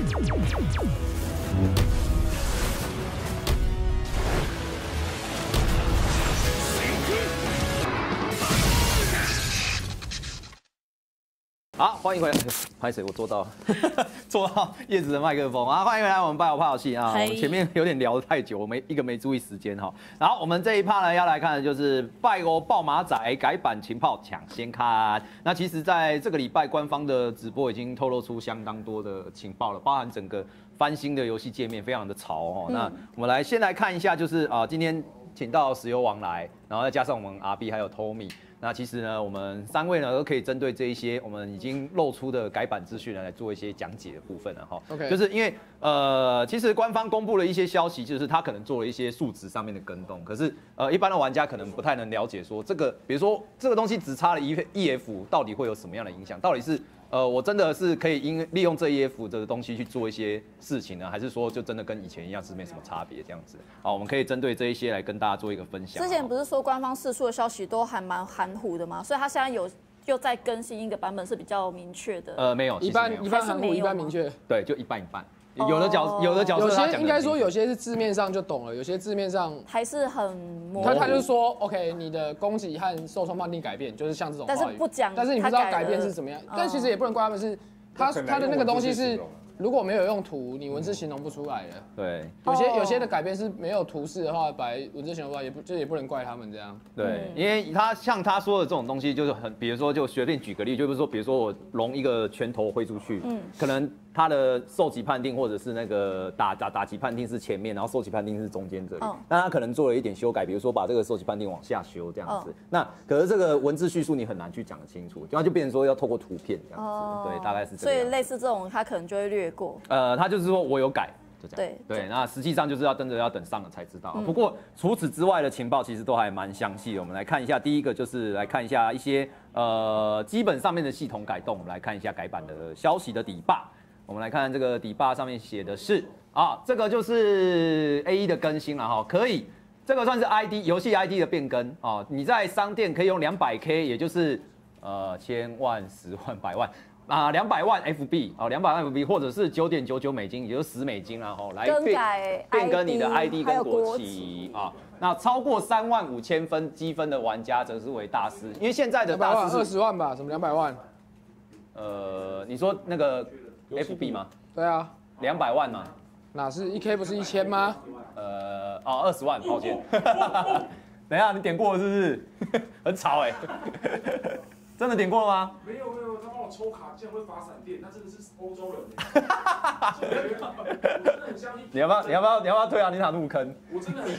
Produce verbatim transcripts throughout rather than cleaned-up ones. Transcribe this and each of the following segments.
好，欢迎回来。拍谁？我做到了，做到叶子的麦克风啊！欢迎回来，我们拜偶怕游戏啊！我们前面有点聊得太久，我没一个没注意时间哈。然后我们这一趴呢，要来看的就是拜欧爆马仔改版情报抢先看。那其实在这个礼拜，官方的直播已经透露出相当多的情报了，包含整个翻新的游戏界面非常的潮哦。嗯、那我们来先来看一下，就是啊，今天请到石油王来，然后再加上我们 R B 还有 Tommy。那其实呢，我们三位呢都可以针对这一些我们已经露出的改版资讯呢来做一些讲解的部分了哈。OK， 就是因为呃，其实官方公布了一些消息，就是他可能做了一些数值上面的更动，可是呃，一般的玩家可能不太能了解说这个，比如说这个东西只差了 E F 到底会有什么样的影响，到底是。呃，我真的是可以因利用这 E F 这个东西去做一些事情呢，还是说就真的跟以前一样是没什么差别这样子？好，我们可以针对这一些来跟大家做一个分享。 之前不是说官方释出的消息都还蛮含糊的吗？所以他现在有又在更新一个版本是比较明确的。 呃，没有， 一般一般含糊，一般明确。 对，就一半一半。有的角有的角色， 有些应该说有些是字面上就懂了，有些字面上还是很模糊。 他他就是说 ，OK， 你的攻击和受创判定改变，就是像这种话语， 但是不讲， 但是你不知道改变是怎么样。但其实也不能怪他们是。他他的那个东西是，如果没有用图，你文字形容不出来的。 对， 有些有些的改变是没有图示的话，白文字形容出来也不就也不能怪他们这样。 对，因为他像他说的这种东西，就是很，比如说就随便举个例，就是说，比如说我龙一个拳头挥出去，嗯，可能他的受击判定或者是那个打打打击判定是前面，然后受击判定是中间这里，哦、那他可能做了一点修改，比如说把这个受击判定往下修这样子。哦、那可是这个文字叙述你很难去讲得清楚，然后就变成说要透过图片这样子，哦、对，大概是这样。 所以类似这种，他可能就会略过。 呃，他就是说我有改。 对对，那实际上就是要真的要等上了才知道。嗯、不过除此之外的情报其实都还蛮详细的。我们来看一下，第一个就是来看一下一些呃基本上面的系统改动。我们来看一下改版的消息的底坝。我们来看这个底坝上面写的是啊，这个就是 A 一 的更新了哈，可以，这个算是 I D 游戏 I D 的变更啊。你在商店可以用两百 K， 也就是呃千万、十万、百万。啊，两百万 F B 哦，两百万 F B 或者是九点九九美金，也就是十美金啦，吼，来变变更你的 I D 跟国旗啊。那超过三万五千分积分的玩家则是为大师，因为现在的大师是二十万吧，什么两百万？ 呃，你说那个 F B 吗？ 对啊， 两百万嘛？ 哪是一 K 不是一千吗？ 呃，哦，二十万，抱歉。等一下，你点过了是不是？很吵哎、欸。真的点过了吗？ 没有没有，他帮我抽卡，竟然会发闪电，他真的是欧洲人。我真的很相信。 你要不要？你要不要？你要不要退啊？你哪入坑？ 我真的很。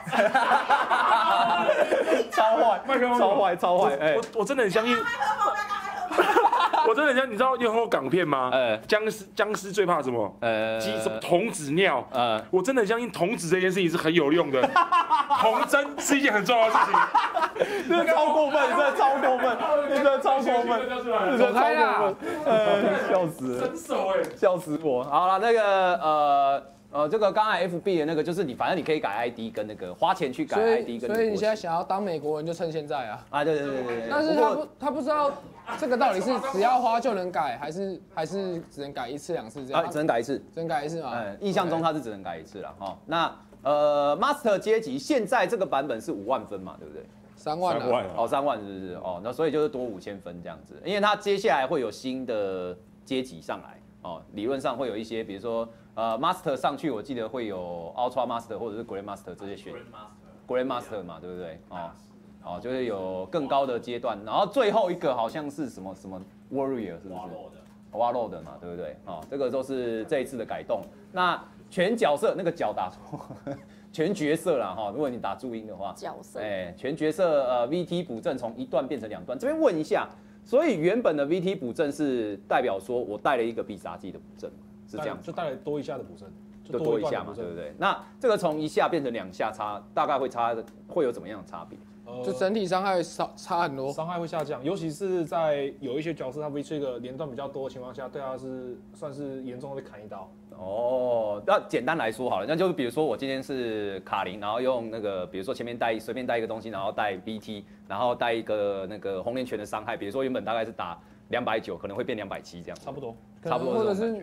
超坏，麦克风超坏，超坏！哎， 我我真的很相信。我真的很相信，你知道你有看过港片吗？呃，僵尸僵尸最怕什么？呃，鸡什么童子尿？呃，我真的很相信童子这件事情是很有用的。童真是一件很重要的事情。 这超过分，真的超过分，真的超过分， 走开啦！ 呃，笑死了， 真熟哎， 笑死我！好了，那个呃。呃，这个刚才 F B 的那个，就是你，反正你可以改 I D 跟那个花钱去改 I D 跟。 所以你现在想要当美国人，就趁现在啊！ 啊，对对对对对。 但是他不，他不知道这个到底是只要花就能改，还是还是只能改一次两次这样？ 啊，只能改一次， 只能改一次嘛？ 嗯，印象中他是只能改一次了哈。那呃，Master 阶级现在这个版本是五万分嘛，对不对？ 三万啊！ 哦，三万是不是？哦，那所以就是多五千分这样子，因为它接下来会有新的阶级上来哦，理论上会有一些，比如说。呃 ，Master 上去，我记得会有 Ultra Master 或者是 Grand Master 这些选 Grand Master 嘛，对不对？哦，哦，就是有更高的阶段，然后最后一个好像是什么什么 Warrior 是不是 ？Warlord 的嘛，对不对？哦，这个都是这一次的改动。那全角色那个角打错，全角色啦哈，如果你打注音的话， 角色， 哎，全角色呃 V T 补正从一段变成两段。这边问一下，所以原本的 V T 补正是代表说我带了一个必杀技的补正嘛？是这样， 就带来多一下的补正， 就多一下嘛，对不对？那这个从一下变成两下差，大概会差会有怎么样的差别？ 就整体伤害差差很多， 伤害会下降，尤其是在有一些角色他 V 这个连段比较多的情况下，对他是算是严重的被砍一刀。 哦，那简单来说好了，那就是比如说我今天是卡林，然后用那个比如说前面带随便带一个东西，然后带 V T， 然后带一个那个红莲拳的伤害，比如说原本大概是打两百九，可能会变两百七这样， 差不多， 差不多或者是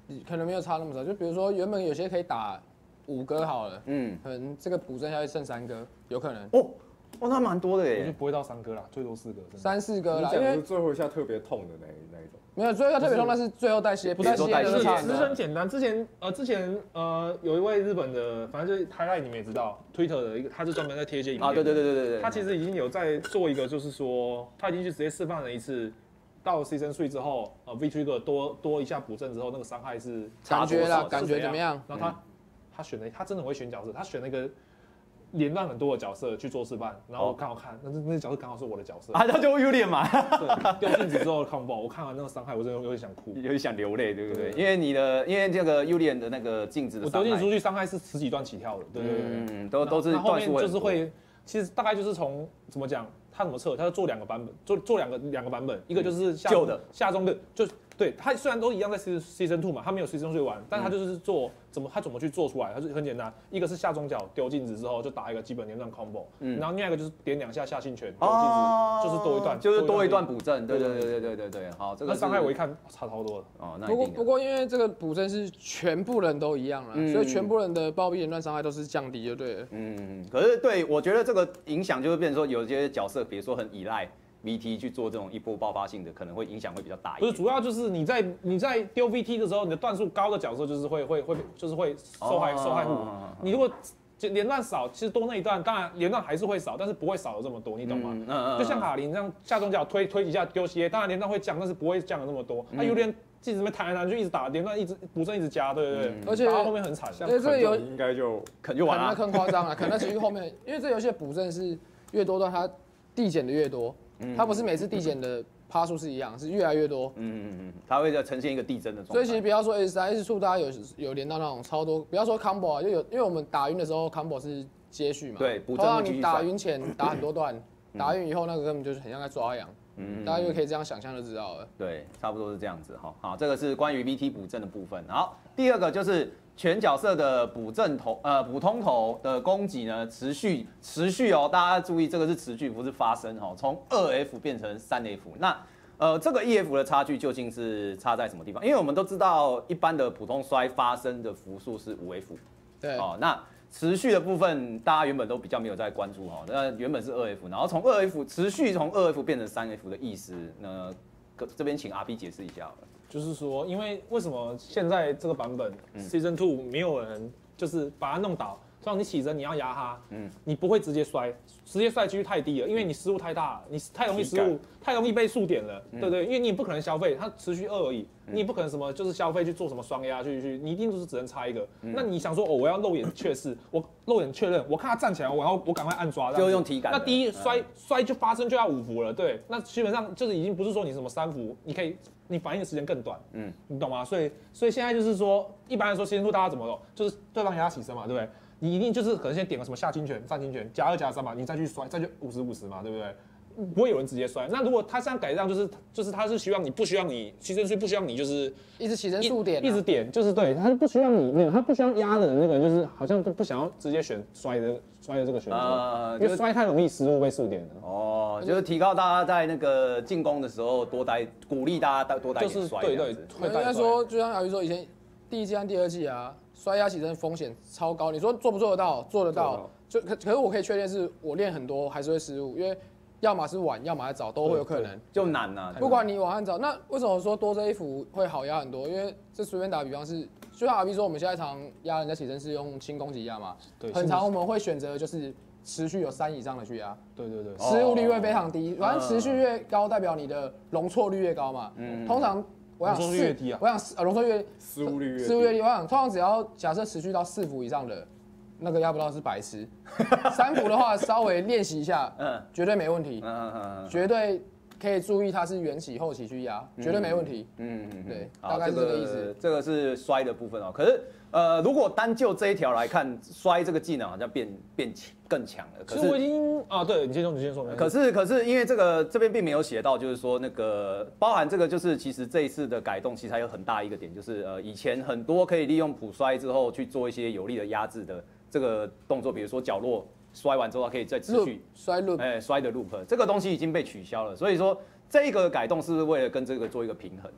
可能没有差那么少。就比如说原本有些可以打五歌好了，嗯，可能这个补正下去剩三歌，有可能。 哦，哦，那蛮多的耶。 我就不会到三歌啦，最多四歌。 三四歌啦， 因为最后一下特别痛的那那一种。 没有，最后一下特别痛，那是最后代谢，不代谢的其实很简单。之前呃，之前呃，有一位日本的，反正就是 highlight 你们也知道 ，Twitter 的一个，他是专门在贴一些影片啊， 对对对对对对。 他其实已经有在做一个，就是说他已经去直接示范了一次。到 Season Three 之后，呃 ，V Trigger 多多一下补正之后，那个伤害是感觉啦，感觉怎么样？ 然后他、嗯、他选了，他真的会选角色，他选了一个连段很多的角色去做示范，然后我刚好看，那那角色刚好是我的角色， 啊，他就有点嘛， 对，丢镜子之后的 combo， 我看完那个伤害，我真的有点想哭， 有点想流泪，对不对？因为你的，因为这个 Julian 的那个镜子的， 我丢镜子出去伤害是十几段起跳的，对对对， 嗯，都都是后面就是会，其实大概就是从怎么讲？他怎么测？他就做两个版本，做做两个两个版本，一个就是下旧的下中的，就对他虽然都一样在 Season Two 嘛，他没有 Season Three 玩，但他就是做怎么他怎么去做出来，他是很简单，一个是下中脚丢镜子之后就打一个基本连段 combo，、嗯、然后另外一个就是点两下下性拳丢镜子、哦，就是多一段， 就是多一段补正，对对对对对对对，好，这个那伤害我一看差超多了哦，那不过不过因为这个补正是全部人都一样了、嗯，所以全部人的暴毙连段伤害都是降低就对了， 嗯，可是对我觉得这个影响就会变成说有些角色，比如说很依赖。V T 去做这种一波爆发性的，可能会影响会比较大一点。 不是，主要就是你在你在丢 V T 的时候，你的段数高的角色就是会会会就是会受害、哦、受害户。你如果连段少，其实多那一段，当然连段还是会少，但是不会少的这么多，你懂吗？嗯嗯、就像卡林这样下中脚推推几下丢斜，当然连段会降，但是不会降的那么多。他、嗯、有点自己这边弹来弹去，一直打连段，一直补正一直加，对对对。嗯、而且打到后面很惨。 对，这个有应该就肯就完了。 那更夸张了，可能其实后面，因为这游戏的补正是越多段，它递减的越多。它不是每次递减的趴数是一样，是越来越多。 嗯嗯嗯，它会呈现一个递增的状态。 所以其实不要说 S 三 S 二，大家有有连到那种超多，不要说 combo 啊，就有因为我们打晕的时候 combo 是接续嘛。 对，补正的你打晕前打很多段，打晕以后那个根本就是很像在抓痒。嗯，大家就可以这样想象就知道了。 对，差不多是这样子哈。好，这个是关于 V T 补正的部分。好，第二个就是全角色的补正头，呃，普通头的攻击呢，持续持续哦，大家注意，这个是持续，不是发生哦。从二 F 变成三 F， 那呃，这个 E F 的差距究竟是差在什么地方？因为我们都知道，一般的普通摔发生的伏数是五 F， 对， 哦，那持续的部分，大家原本都比较没有在关注哈。那原本是二 F， 然后从二 F 持续从二 F 变成三 F 的意思呢？这边请 R P 解释一下好了。 就是说，因为为什么现在这个版本、嗯、Season Two 没有人就是把它弄倒？通常你起身你要压它，嗯，你不会直接摔，直接摔几率太低了，因为你失误太大，你太容易失误，太容易被数点了，嗯、对不对？因为你也不可能消费，它持续二而已，嗯、你也不可能什么就是消费去做什么双压去去，你一定就是只能插一个。嗯、那你想说，哦，我要肉眼确视，我肉眼确认，我看他站起来，我要我赶快按抓， 就用体感。 那第一摔、嗯、摔就发生就要五伏了，对，那基本上就是已经不是说你什么三伏，你可以。你反应的时间更短，嗯，你懂吗？所以，所以现在就是说，一般来说，先说大家怎么弄，就是对方压起身嘛，对不对？你一定就是可能先点个什么下轻拳、上轻拳，加二加三嘛，你再去摔，再去五十五十嘛，对不对？不会有人直接摔。那如果他这样改这样，就是就是他是希望你不需要你牺牲，所以不需要你就是一直起身数点、啊， 一直点，就是对，他不需要你那个，他不需要压的那个人，就是好像都不想要直接选摔的摔的这个选择，呃、因为摔太容易失误被数点了。 哦，就是提高大家在那个进攻的时候多待，鼓励大家多待点摔。 对对， 应该说，就像阿鱼说，以前第一季和第二季啊，摔压起身风险超高。你说做不做得到？做得到。就可可是我可以确定是我练很多还是会失误，因为要么是晚，要么是早，都会有可能。 就难啊！ 不管你晚和早，那为什么说多这一伏会好压很多？因为这随便打比方是，就像阿 B 说，我们现在常压人家起身是用轻攻击压嘛，对，很常我们会选择就是持续有三以上的去压， 对对对， 失误率会非常低，反正持续越高，代表你的容错率越高嘛。嗯，通常我想容错率越低啊， 我想呃容错越失误率越失误越低，我想通常只要假设持续到四伏以上的。那个压不到是白痴，三伏的话稍微练习一下，嗯，绝对没问题，嗯嗯嗯，绝对可以注意它是缘起后起去压，绝对没问题，嗯嗯对，大概是这个意思。 这个是摔的部分哦，可是呃，如果单就这一条来看，摔这个技能好像变变更强了。 可是我已经啊，对你先说，你先说。 可是可是因为这个这边并没有写到，就是说那个包含这个就是其实这一次的改动，其实还有很大一个点，就是呃以前很多可以利用普摔之后去做一些有力的压制的。这个动作，比如说角落摔完之后，可以再持续摔 loop， 哎，摔的 loop， 这个东西已经被取消了。所以说，这个改动是不是为了跟这个做一个平衡？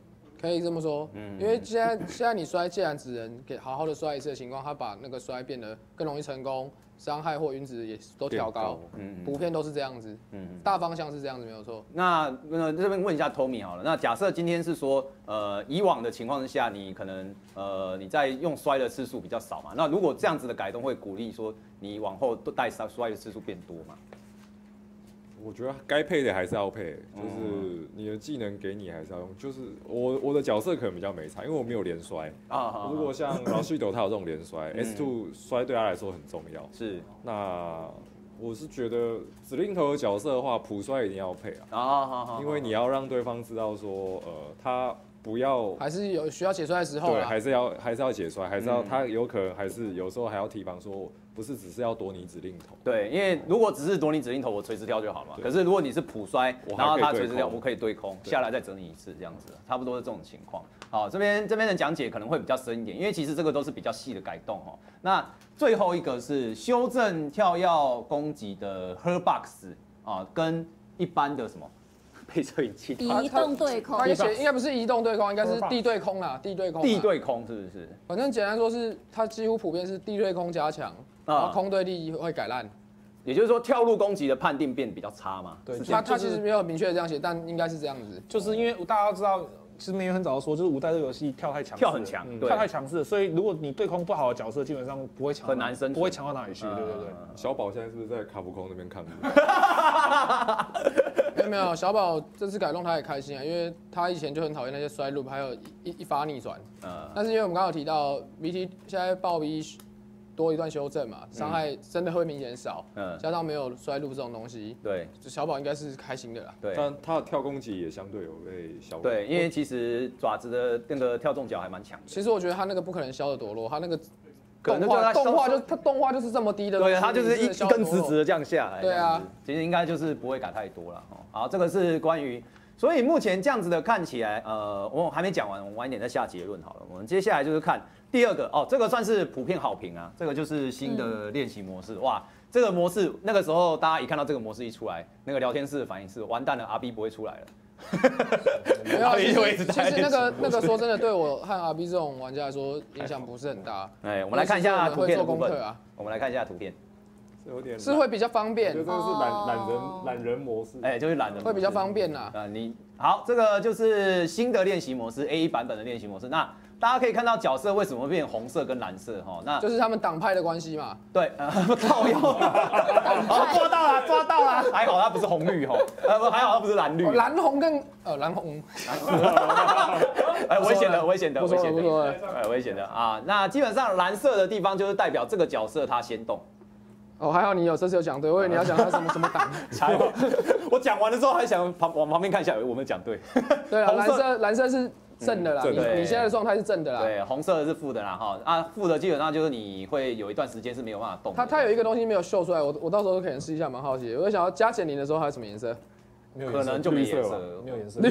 可以这么说，嗯，因为现在现在你摔既然只能给好好的摔一次的情况，他把那个摔变得更容易成功，伤害或晕值也都调高，嗯，普遍都是这样子，嗯，大方向是这样子没有错。 那呃这边问一下 Tommy 好了，那假设今天是说，呃，以往的情况之下，你可能呃你在用摔的次数比较少嘛，那如果这样子的改动会鼓励说你往后带摔的次数变多嘛？ 我觉得该配的还是要配，就是你的技能给你还是要用。就是我我的角色可能比较没差，因为我没有连摔啊。如果像老旭斗他有这种连摔 ，S 二 摔对他来说很重要。 是， 那我是觉得指令头的角色的话，普摔一定要配啊。啊，因为你要让对方知道说，呃，他不要还是有需要解摔的时候， 对，还是要还是要解摔，还是要、嗯、他有可能还是有时候还要提防说。不是只是要夺你指令头， 对，因为如果只是夺你指令头，我垂直跳就好了嘛。可是如果你是普摔，然后他垂直跳，我可以对空下来再整你一次，这样子，差不多是这种情况。好，这边这边的讲解可能会比较深一点，因为其实这个都是比较细的改动哦。那最后一个是修正跳跃攻击的 Herbox 啊，跟一般的什么配摄仪器移动对空， 它写应该不是移动对空，应该是地对空啦，地对空。 地对空是不是？ 反正简单说是它几乎普遍是地对空加强。然后空对地会改烂， 也就是说跳入攻击的判定变得比较差嘛？ 对，它它其实没有明确的这样写，但应该是这样子。 就是因为大家都知道，其实没有很早就说，就是五代这个游戏跳太强， 跳很强， 跳太强势，所以如果你对空不好的角色，基本上不会强， 很难生存， 不会强到哪里去。对对对。 小宝现在是不是在卡普空那边看？ 没有没有，小宝这次改动他也开心啊，因为他以前就很讨厌那些摔 loop， 还有一一发逆转。嗯。但是因为我们刚刚有提到 V T 现在爆 V。多一段修正嘛，伤害真的会明显少，嗯，加上没有摔入这种东西， 对， 小宝应该是开心的啦。 对， 但他的跳攻击也相对有被消。 对，因为其实爪子的那个跳重脚还蛮强的。 其实我觉得他那个不可能削得多弱，他那个动画动画就他动画就是这么低的， 对，他就是一一根直直的这样下来。 对啊， 其实应该就是不会改太多了。好，这个是关于。所以目前这样子的看起来，呃，我还没讲完，我们晚一点再下结论好了。我们接下来就是看第二个哦，这个算是普遍好评啊，这个就是新的练习模式。哇，这个模式那个时候大家一看到这个模式一出来，那个聊天室的反应是完蛋了，R B 不会出来了。 没有，其实其实那个那个说真的，对我和 R B 这种玩家来说影响不是很大。 哎，我们来看一下图片的部分啊，我们来看一下图片。 有点是会比较方便， 我觉得这个是懒懒人懒人模式， 哎，就是懒人会比较方便啦。 啊，你好，这个就是新的练习模式 A 一 版本的练习模式。那大家可以看到角色为什么会变红色跟蓝色哈？那就是他们党派的关系嘛。 对，呃，靠腰，好抓到了，抓到了，还好它不是红绿哈，呃不，还好它不是蓝绿， 蓝红跟呃蓝红， 哎，危险的，危险的，危险的，哎，危险的啊。那基本上蓝色的地方就是代表这个角色他先动。 哦，还好你有这次有讲对，我以为你要讲他什么什么党。 我讲完的时候还想旁往旁边看一下，我们讲对。 对啊，蓝色蓝色是正的啦，你你现在的状态是正的啦。 对，红色的是负的啦哈。啊，负的基本上就是你会有一段时间是没有办法动。 它它有一个东西没有秀出来，我我到时候可能试一下，蛮好奇的。我想要加减零的时候还有什么颜色？ 没有可能就没颜色， 没有颜色。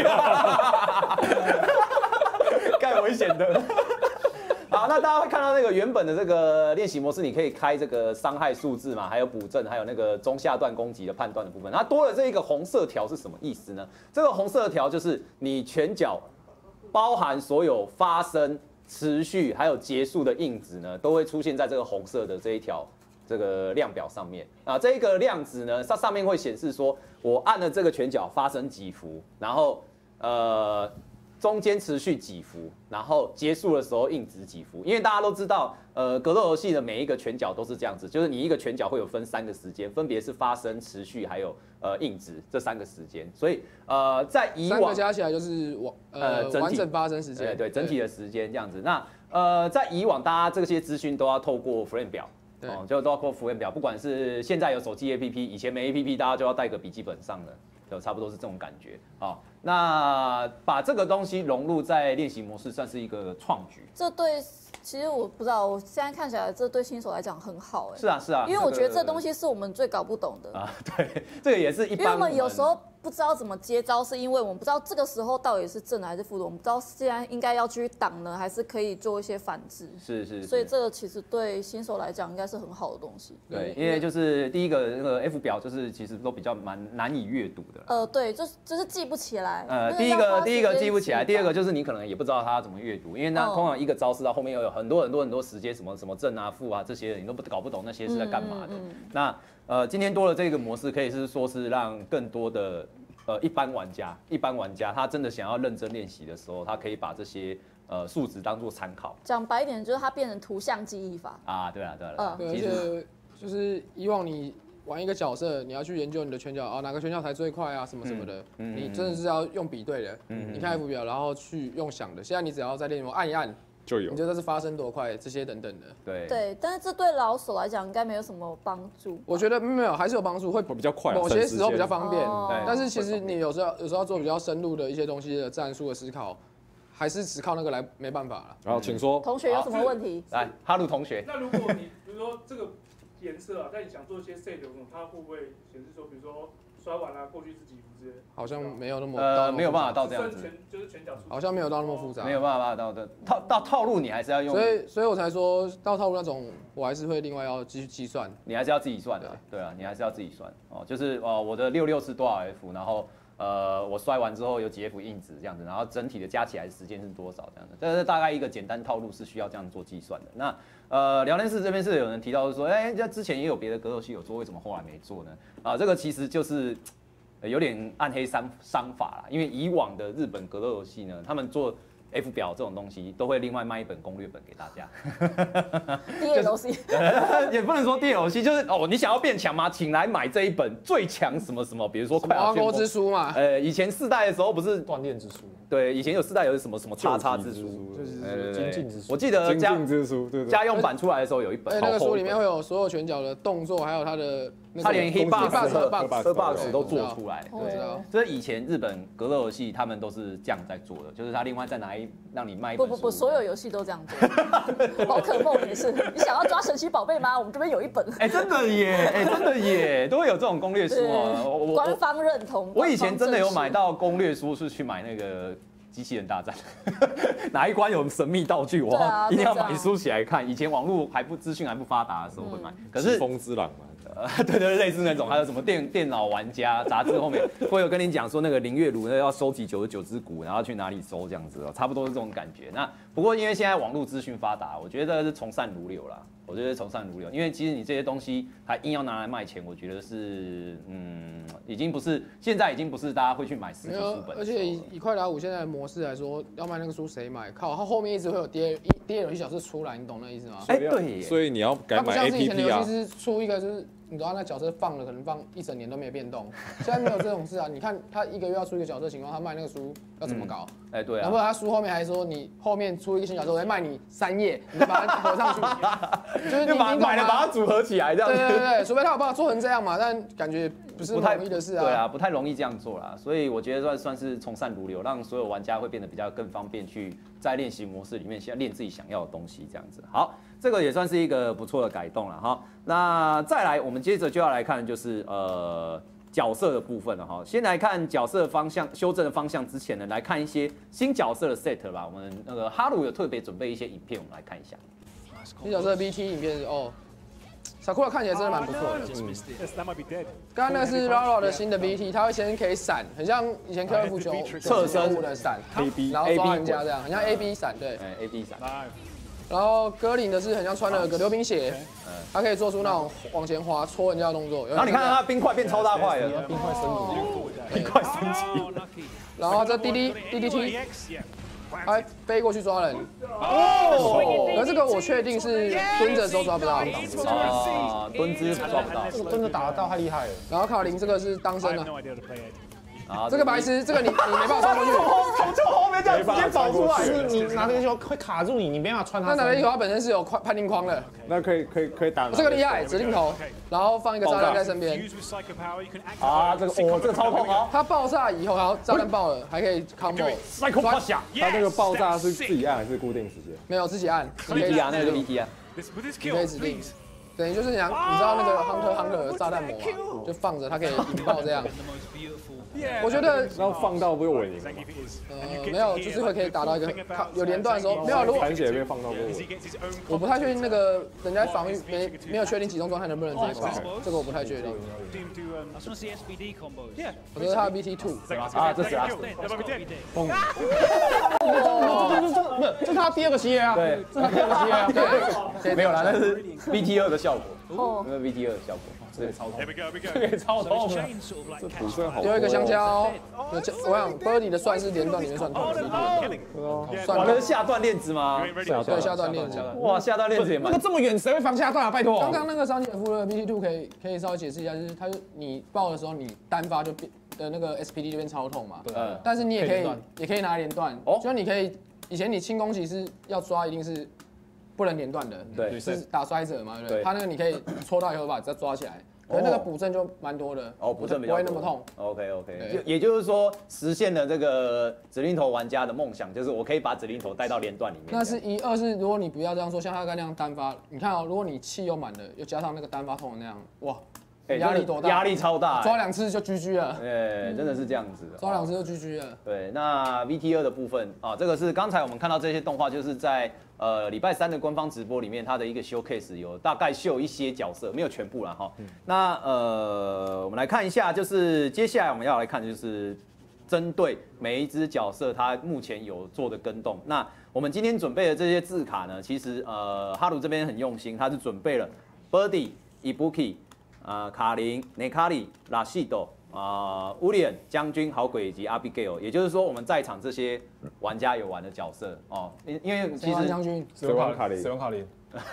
盖危险的。好，那大家会看到那个原本的这个练习模式，你可以开这个伤害数字嘛，还有补正，还有那个中下段攻击的判断的部分。它多了这一个红色条是什么意思呢？这个红色条就是你拳脚包含所有发生、持续还有结束的印子呢，都会出现在这个红色的这一条这个量表上面啊。这一个量子呢，它上面会显示说我按了这个拳脚发生几伏，然后呃。中间持续几伏，然后结束的时候硬直几伏，因为大家都知道，呃，格斗游戏的每一个拳脚都是这样子，就是你一个拳脚会有分三个时间，分别是发生、持续还有呃硬直这三个时间，所以呃，在以往三个加起来就是完呃完整发生时间， 对对，整体的时间这样子。那呃，在以往大家这些资讯都要透过 frame 表。哦，就都要过 frame 表，不管是现在有手机 A P P， 以前没 A P P， 大家就要带个笔记本上的，就差不多是这种感觉啊。那把这个东西融入在练习模式，算是一个创举。 这对，其实我不知道，我现在看起来这对新手来讲很好哎。 是啊是啊， 因为我觉得这东西是我们最搞不懂的啊。对，这个也是一般。 因为我们有时候不知道怎么接招，是因为我们不知道这个时候到底是正的还是负的，我们不知道现在应该要去挡呢，还是可以做一些反制。 是是。 所以这个其实对新手来讲应该是很好的东西。 对，因为就是第一个那个 F 表，就是其实都比较蛮难以阅读的。 呃，对，就就是记不起来。 来。 呃，第一个第一个记不起来，第二个就是你可能也不知道他怎么阅读，因为那通常一个招式到后面又有很多很多很多时间，什么什么正啊负啊这些，你都不搞不懂那些是在干嘛的。那呃，今天多了这个模式，可以是说是让更多的呃一般玩家，一般玩家他真的想要认真练习的时候，他可以把这些呃数值当做参考。 讲白一点，就是它变成图像记忆法啊，对啊，对啊， 嗯，对，而且就是以往你玩一个角色，你要去研究你的拳脚啊，哪个拳脚才最快啊，什么什么的，嗯、你真的是要用比对的，嗯、你看 F 表，然后去用想的。现在你只要在练，按一按就有， 你觉得是发生多快，这些等等的。 对对，但是这对老手来讲应该没有什么帮助。 我觉得没有，还是有帮助，会比较快， 某些时候比较方便。 哦、 但是其实你有时候有时候要做比较深入的一些东西的战术的思考，还是只靠那个来没办法了。 然后请说， 同学有什么问题？ 来，哈鲁同学。 那如果你比如说这个。颜色啊，但你想做一些 set 的，它会不会显示说，比如说刷完了、啊、过去是几伏之类？ 好像没有那么呃没有办法到这样子， 就是全角好像没有到那么复杂， 没有办法到的套到套路你还是要用， 所以所以我才说到套路那种，我还是会另外要继续计算， 你还是要自己算的，对啊，你还是要自己算哦，就是哦我的六六是多少 F， 然后。呃，我摔完之后有几 F 硬值这样子，然后整体的加起来时间是多少这样子，这是大概一个简单套路是需要这样做计算的。那呃，聊天室这边是有人提到说，哎、欸，这之前也有别的格斗系有做，为什么后来没做呢？啊、呃，这个其实就是、呃、有点暗黑商商法啦，因为以往的日本格斗游戏呢，他们做 F 表这种东西都会另外卖一本攻略本给大家。 D L C 也不能说 D L C， 就是哦，你想要变强吗？请来买这一本最强什么什么，比如说快阿勾之书嘛。 呃，以前四代的时候不是锻炼之书。 对，以前有四代有什么什么叉叉之书， 就是精进之书。 我记得精进之书，对对。 家用版出来的时候有一本， 那个书里面会有所有拳脚的动作，还有它的。 他连 Hitbox 和 Hitbox 都做出来， 对， 所以以前日本格斗游戏他们都是这样在做的，就是他另外再拿一让你卖一本书。 不不不，所有游戏都这样做。宝可梦也是，你想要抓神奇宝贝吗？我们这边有一本。 哎，真的耶，哎，真的耶，都会有这种攻略书哦。 官方认同。 我以前真的有买到攻略书，是去买那个。机器人大战，哪一关有神秘道具，我一定要买书起来看。以前网络还不资讯还不发达的时候会买，可是风之狼嘛， 呃，对对，类似那种，还有什么电电脑玩家杂志后面会有跟你讲说那个林月如那要收集九十九只股，然后去哪里收这样子哦，差不多是这种感觉。那不过因为现在网络资讯发达，我觉得是从善如流啦。我觉得从善如流，因为其实你这些东西还硬要拿来卖钱，我觉得是嗯，已经不是现在已经不是大家会去买实体书本。 而且以以快打五现在的模式来说，要卖那个书谁买？靠，它后面一直会有 D D L C 角色出来，你懂那意思吗？ 哎，对， 所以你要改买 A P P 啊。它不像是以前的游戏是出一个就是。你知道那角色放了，可能放一整年都没变动。现在没有这种事啊！你看他一个月要出一个角色情况，他卖那个书要怎么搞？ 哎、嗯，欸、对啊。 然后他书后面还说，你后面出一个新角色，我会卖你三页，你把它合上去，就是你把买了把它组合起来这样子。 对对对，除非他有办法做成这样嘛，但感觉不是容易的事啊。 对啊，不太容易这样做啦。所以我觉得算算是从善如流，让所有玩家会变得比较更方便去在练习模式里面先练自己想要的东西这样子。好。这个也算是一个不错的改动了哈。那再来，我们接着就要来看就是呃角色的部分了哈。先来看角色方向修正的方向之前呢，来看一些新角色的 set 吧。我们那个哈鲁有特别准备一些影片，我们来看一下。 新角色的 B T 影片哦 ，Sakura 看起来真的蛮不错的。刚刚那是 Rara 的新的 B T， 他会先可以闪，很像以前 Q F 九侧身的闪 ，A B， 然后抓人家这样，很像 A B 闪，对 ，A B 闪。 然后歌林的是很像穿了个溜冰鞋，他可以做出那种往前滑戳人家的动作。 然后你看到他冰块变超大块了， 冰块升级， 冰块升级。 然后这 D D D D T， 还飞过去抓人。哦，可这个我确定是蹲着的时候抓不到。 啊，蹲姿抓不到， 这个蹲着打得到太厉害了。 然后卡林这个是当身的。 啊， 这个白痴，这个你你没办法穿过去， 从就后面这样直接跑出来， 是你拿那个球会卡住你，你没办法穿它。 那拿那球它本身是有判定框的， 那可以可以可以打。 这个厉害，指定头，然后放一个炸弹在身边。 啊，这个哦，这个超痛啊！ 它爆炸以后，然后炸弹爆了，还可以 combo。 抓下， 它那个爆炸是自己按还是固定时间？ 没有，自己按。 V T 啊，那个 V T 啊， 你可以指定。 等于就是讲，你知道那个 Hunter Hunter 的炸弹魔吗？就放着它可以引爆这样。我觉得然后放到不会稳赢吗？ 呃，没有，就是会可以达到一个有连段的时候，没有如果残血被放到不稳， 我不太确定那个人家防御没没有确定集中状态能不能直接爆，这个我不太确定。我觉得他的 B T two 啊，这是啊， 嘣！不是，这是他第二个 C A 啊， 对， 这是他第二个 C A 啊， 对， 没有啦，那是 B T 二的效果，那是 B T 二的效果。 这个超痛，这个超痛的， 这补身好。 丢一个香蕉，我想 Birdy 的算是连段里面算痛的 B T 二， 算那是下段链子吗？ 对，下段链子。 哇，下段链子也蛮。 那个这么远，谁会防下段啊？拜托。 刚刚那个桑切夫的 B T two 可以可以稍微解释一下，就是它你爆的时候，你单发就变的那个 S P D 就变超痛嘛。对。但是你也可以也可以拿来连段，就你可以以前你轻攻击是要抓一定是不能连段的， 对， 是打摔者嘛，对不对？他那个你可以戳到以后把再抓起来。可那个补正就蛮多的哦，补正比较不会那么痛。 OK OK， 也就是说实现了这个指令头玩家的梦想，就是我可以把指令头带到连段里面。 那是一，二是如果你不要这样说，像他刚那样单发，你看哦，如果你气又满了，又加上那个单发痛的那样，哇，压力多大？ 压力超大， 抓两次就 G G 了。 哎，真的是这样子， 抓两次就 G G 了。 对，那 V T 二的部分啊，这个是刚才我们看到这些动画，就是在。呃，礼拜三的官方直播里面，它的一个 showcase 有大概秀一些角色，没有全部啦哈。嗯、那呃，我们来看一下，就是接下来我们要来看，就是针对每一只角色，它目前有做的跟动。那我们今天准备的这些字卡呢，其实呃，哈鲁这边很用心，他是准备了 Birdy、Ibuki、啊卡琳、内卡里、拉西斗。啊，乌利恩将军、好鬼以及阿比盖尔，也就是说我们在场这些玩家有玩的角色哦，因因为其实将军、 水王卡琳、 水王卡琳，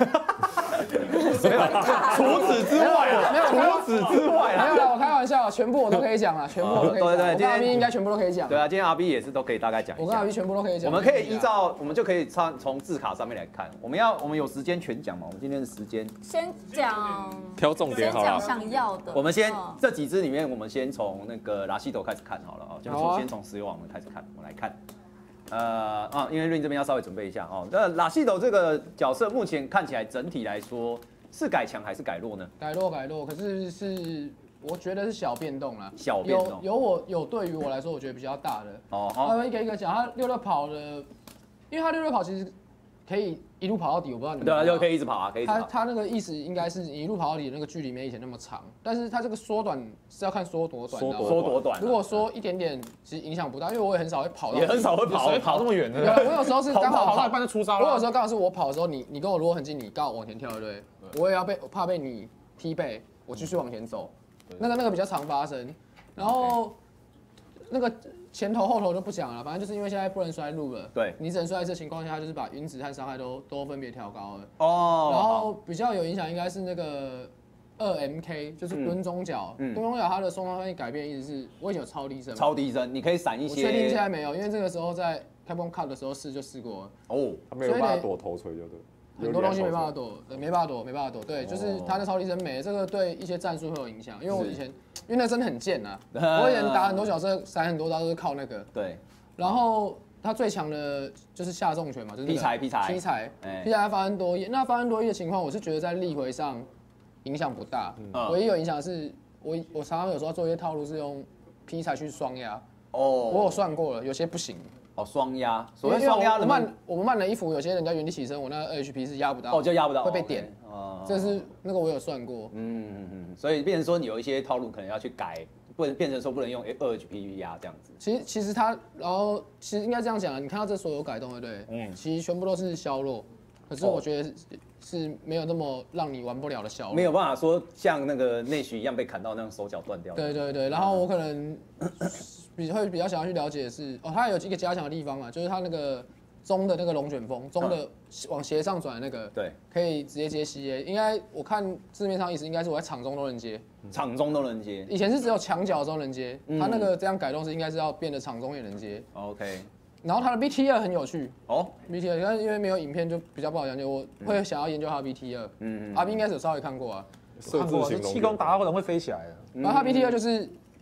除此之外啊， 没有除此之外啊， 没有啦，我开玩笑，全部我都可以讲啊，全部我都可以讲。对对，今天阿 B 应该全部都可以讲。 对啊，今天阿 B 也是都可以大概讲一下。 我跟阿 B 全部都可以讲。 我们可以依照，我们就可以从从字卡上面来看。我们要，我们有时间全讲嘛？我们今天的时间先讲挑重点好了。 先讲想要的。 我们先这几支里面，我们先从那个拉西斗开始看好了啊，就是说先从石油网我们开始看，我们来看。呃啊，因为瑞这边要稍微准备一下哦。那拉西斗这个角色目前看起来整体来说是改强还是改弱呢？ 改弱改弱，可是是我觉得是小变动啦。 小变动有有我有对于我来说，我觉得比较大的。哦，他们一个一个讲，他六六跑的，因为他六六跑其实可以一路跑到底，我不知道你们。 对啊，就可以一直跑啊，可以一直跑。 他他那个意思应该是你一路跑到底，那个距离没以前那么长，但是他这个缩短是要看缩多短。 缩多短。 如果说一点点，其实影响不大，因为我也很少会跑到。 也很少会跑， 跑这么远的。 我有时候是刚好跑到一半就出招了。 我有时候刚好是我跑的时候，你你跟我如果很近，你刚好往前跳，对不对？我也要被怕被你踢背，我继续往前走。那个那个比较常发生，然后那个。前头后头就不讲了，反正就是因为现在不能摔路了， 对， 你只能摔在这情况下，就是把晕值和伤害都都分别调高了。 哦， 然后比较有影响应该是那个二 M K， 就是蹲中脚，蹲中脚它的松动方向改变，意思是我已经有超低帧， 超低帧，你可以闪一些。 我确定现在没有，因为这个时候在开崩 cut 的时候试就试过了。 哦，他没有办法躲头锤，就对。 很多东西没办法躲，没办法躲，没办法躲。对，就是它的超低帧没，这个对一些战术会有影响。因为我以前，因为那真的很贱呐，我以前打很多角色，闪很多刀都是靠那个。 对。 然后他最强的就是下重拳嘛，就是劈柴，劈柴， 劈柴，劈柴发生多一。那发生多一的情况，我是觉得在力回上影响不大，唯一有影响是我我常常有时候做一些套路是用劈柴去双压。哦。我有算过了，有些不行。 哦，双压，所谓双压的慢，我们慢的衣服，有些人家原地起身，我那二 H P 是压不到， 哦，就压不到， 会被点。哦，这是那个我有算过。 嗯嗯嗯，所以变成说你有一些套路可能要去改，不能变成说不能用二 H P 压这样子。 其实其实它，然后其实应该这样讲啊，你看到这所有改动，对不对？嗯，其实全部都是削弱，可是我觉得是是没有那么让你玩不了的削弱， 没有办法说像那个内许一样被砍到那样手脚断掉。 对对对，然后我可能。比会比较想要去了解的是，哦，它有一个加强的地方啊，就是它那个中的那个龙卷风，中的往斜上转的那个， 对， 可以直接接 C A。应该我看字面上意思应该是我在场中都能接， 场中都能接。 以前是只有墙角的时候能接，它那个这样改动是应该是要变得场中也能接。 OK。 然后它的 B T 二很有趣哦 ，B T 二，但因为没有影片就比较不好讲究，我会想要研究它的 B T 二。嗯嗯。阿 B 应该是有稍微看过啊。 看过，气功打到人会飞起来的。 然后它 B T 二就是。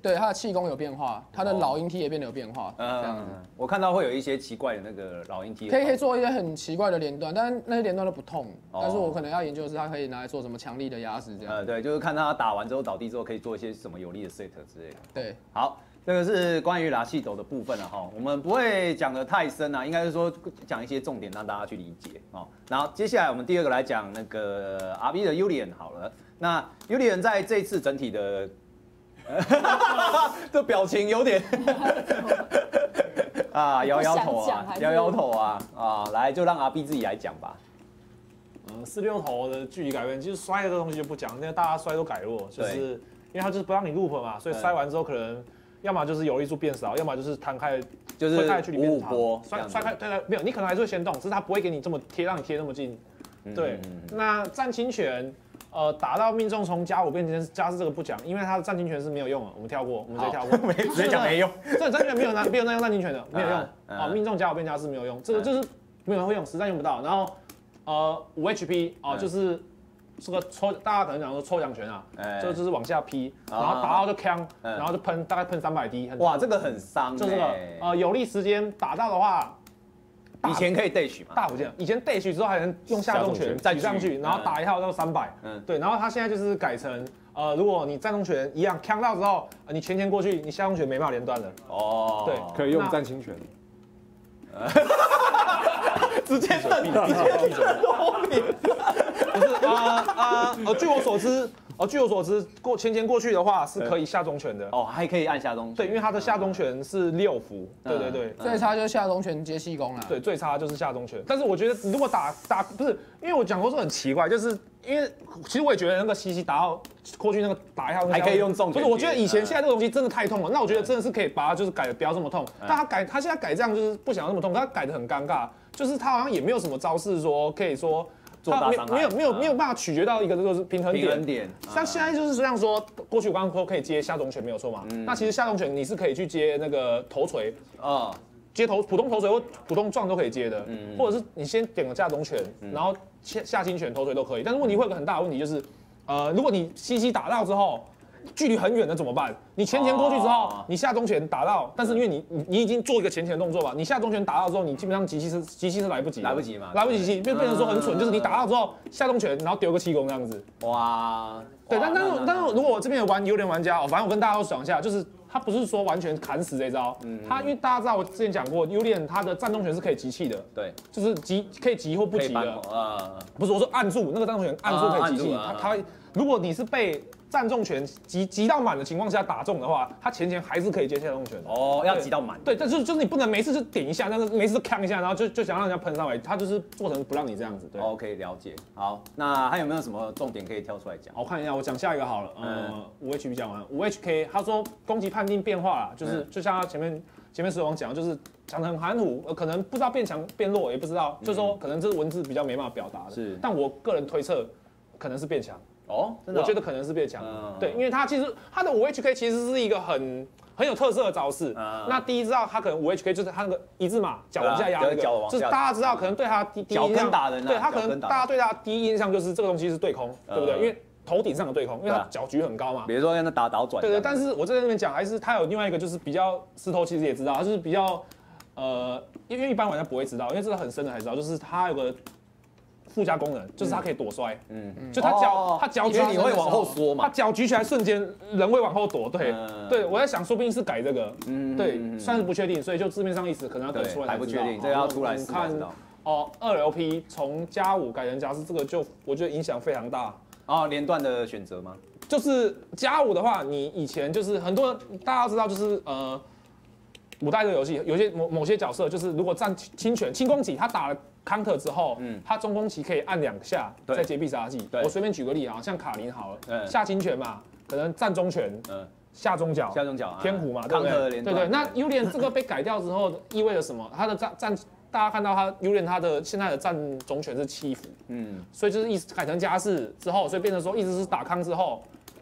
对，它的气功有变化，它的老鹰踢也变得有变化，这样子。 我看到会有一些奇怪的那个老鹰踢， 可以可以做一些很奇怪的连段，但是那些连段都不痛。但是我可能要研究的是，它可以拿来做什么强力的压式这样。 呃，对，就是看他打完之后倒地之后，可以做一些什么有力的 set 之类的。 对， 好。这个是关于拉系斗的部分了哈，我们不会讲得太深啊，应该是说讲一些重点让大家去理解哦。然后接下来我们第二个来讲那个 R B 的 Julian 好了，那 Julian 在这一次整体的，这表情有点啊摇摇头啊，摇摇头啊啊，来就让 R B 自己来讲吧。 嗯，四六头的距离改变，就是摔的这个东西就不讲，因为大家摔都改弱，就是因为它就是不让你 loop 嘛，所以摔完之后可能。要么就是有力数变少，要么就是摊开， 就是推开距离变长。 摔摔开，对对，没有，你可能还是会先动，只是它不会给你这么贴，让你贴那么近。对，那战侵权，呃，打到命中从加五变成加四这个不讲，因为它的战侵权是没有用的，我们跳过，我们直接跳过， 没直接讲没用。 这战侵权没有拿，没有那用战侵权的，没有用。啊，命中加五变加四没有用，这个就是没有人会用，实战用不到。然后，呃，五 H P 哦，就是。这个抽，大家可能讲说抽奖权啊，这个就是往下劈，然后打到就锵，然后就喷，大概喷三百滴。 哇，这个很伤。 就这个，呃，有利时间打到的话， 以前可以 dash 嘛， 大不见。以前 dash 之后还能用下重拳举上去，然后打一套到三百。嗯，对，然后他现在就是改成，呃，如果你战中拳一样锵到之后，你前前过去，你下重拳没办法连段了。哦，对， 可以用战侵拳。 直接瞪，直接瞪。 不是啊啊呃，据我所知，哦，据我所知，过前前过去的话是可以下中拳的。 哦，还可以按下中。 对，因为它的下中拳是六伏。对对对， 最差就是下中拳接气功了。 对，最差就是下中拳。但是我觉得，如果打打不是，因为我讲过说很奇怪，就是因为其实我也觉得那个西西打到过去那个打一下还可以用重拳。 不是，我觉得以前现在这个东西真的太痛了。那我觉得真的是可以把它就是改的不要这么痛。但他改他现在改这样就是不想要那么痛，他改的很尴尬，就是他好像也没有什么招式说可以说。他没没有没有没有办法取决到一个就是平衡点。 平衡点。 像现在就是这样说，过去我刚刚说可以接下中拳没有错嘛？那其实下中拳你是可以去接那个头锤啊，接头普通头锤或普通撞都可以接的，或者是你先点个下中拳，然后下下轻拳头锤都可以。但是问题会有个很大的问题就是，呃，如果你西西打到之后。距离很远的怎么办？你前前过去之后，你下中拳打到，但是因为你你你已经做一个前前动作吧，你下中拳打到之后，你基本上击气是击气是来不及， 来不及嘛， 来不及击，变变成说很蠢，就是你打到之后下中拳，然后丢个气功这样子。哇，对，但但是但是如果我这边有玩有点玩家，反正我跟大家都讲一下，就是他不是说完全砍死这招，他因为大家知道我之前讲过，有点他的战中拳是可以击气的， 对， 就是击可以击或不击的，啊，不是我说按住那个战中拳按住可以击气，他他如果你是被战中拳击击到满的情况下打中的话，他前前还是可以接下中拳的。 哦，要击到满。 对，但是就是你不能每次就点一下，但是每次都扛一下，然后就就想让人家喷上来，他就是做成不让你这样子。对 ，OK， 了解。好，那还有没有什么重点可以挑出来讲？ 我看一下，我讲下一个好了。嗯，五 H P 讲完，五 H K 他说攻击判定变化啦，就是就像他前面前面石王讲，就是讲得很含糊，可能不知道变强变弱，也不知道，就是说可能这文字比较没办法表达的。是，但我个人推测可能是变强。哦，真的、哦，我觉得可能是变强，嗯、对，因为它其实它的五 H K 其实是一个很很有特色的招式。嗯、那第一知道它可能五 H K 就是它那个一字马脚往下压那个，就是大家知道可能对它第第一印象， 打人、啊， 对它可能大家对它第一印象就是这个东西是对空，嗯、对不对？因为头顶上的对空，因为它脚举很高嘛。 比如说让它打倒转。 对对，但是我在那边讲还是它有另外一个就是比较石头其实也知道，它就是比较呃，因为一般玩家不会知道，因为这个很深的才知道，就是它有个。附加功能就是它可以躲摔，嗯，就它脚它脚举你会往后缩嘛， 它脚举起来瞬间人会往后躲，对，对我在想说不定是改这个，嗯，对，算是不确定，所以就字面上意思可能要等出来还不确定，这个要出来看哦。二 L P 从加五改成加四，这个就我觉得影响非常大哦。连段的选择吗？ 就是加五的话，你以前就是很多大家知道就是呃。五代的游戏有些某某些角色就是如果占轻拳轻攻击，他打了 counter 之后，嗯，他中攻击可以按两下再接必杀技。我随便举个例啊，像卡林好了，嗯、下轻拳嘛，可能站中拳，嗯，下中脚， 下中脚， 天胡嘛，对不对？对对。那 Julian 这个被改掉之后意味着什么？他的战战大家看到他 Julian 他的现在的站中拳是七伏，嗯，所以就是意思改成加四之后，所以变成说意思是打康之后。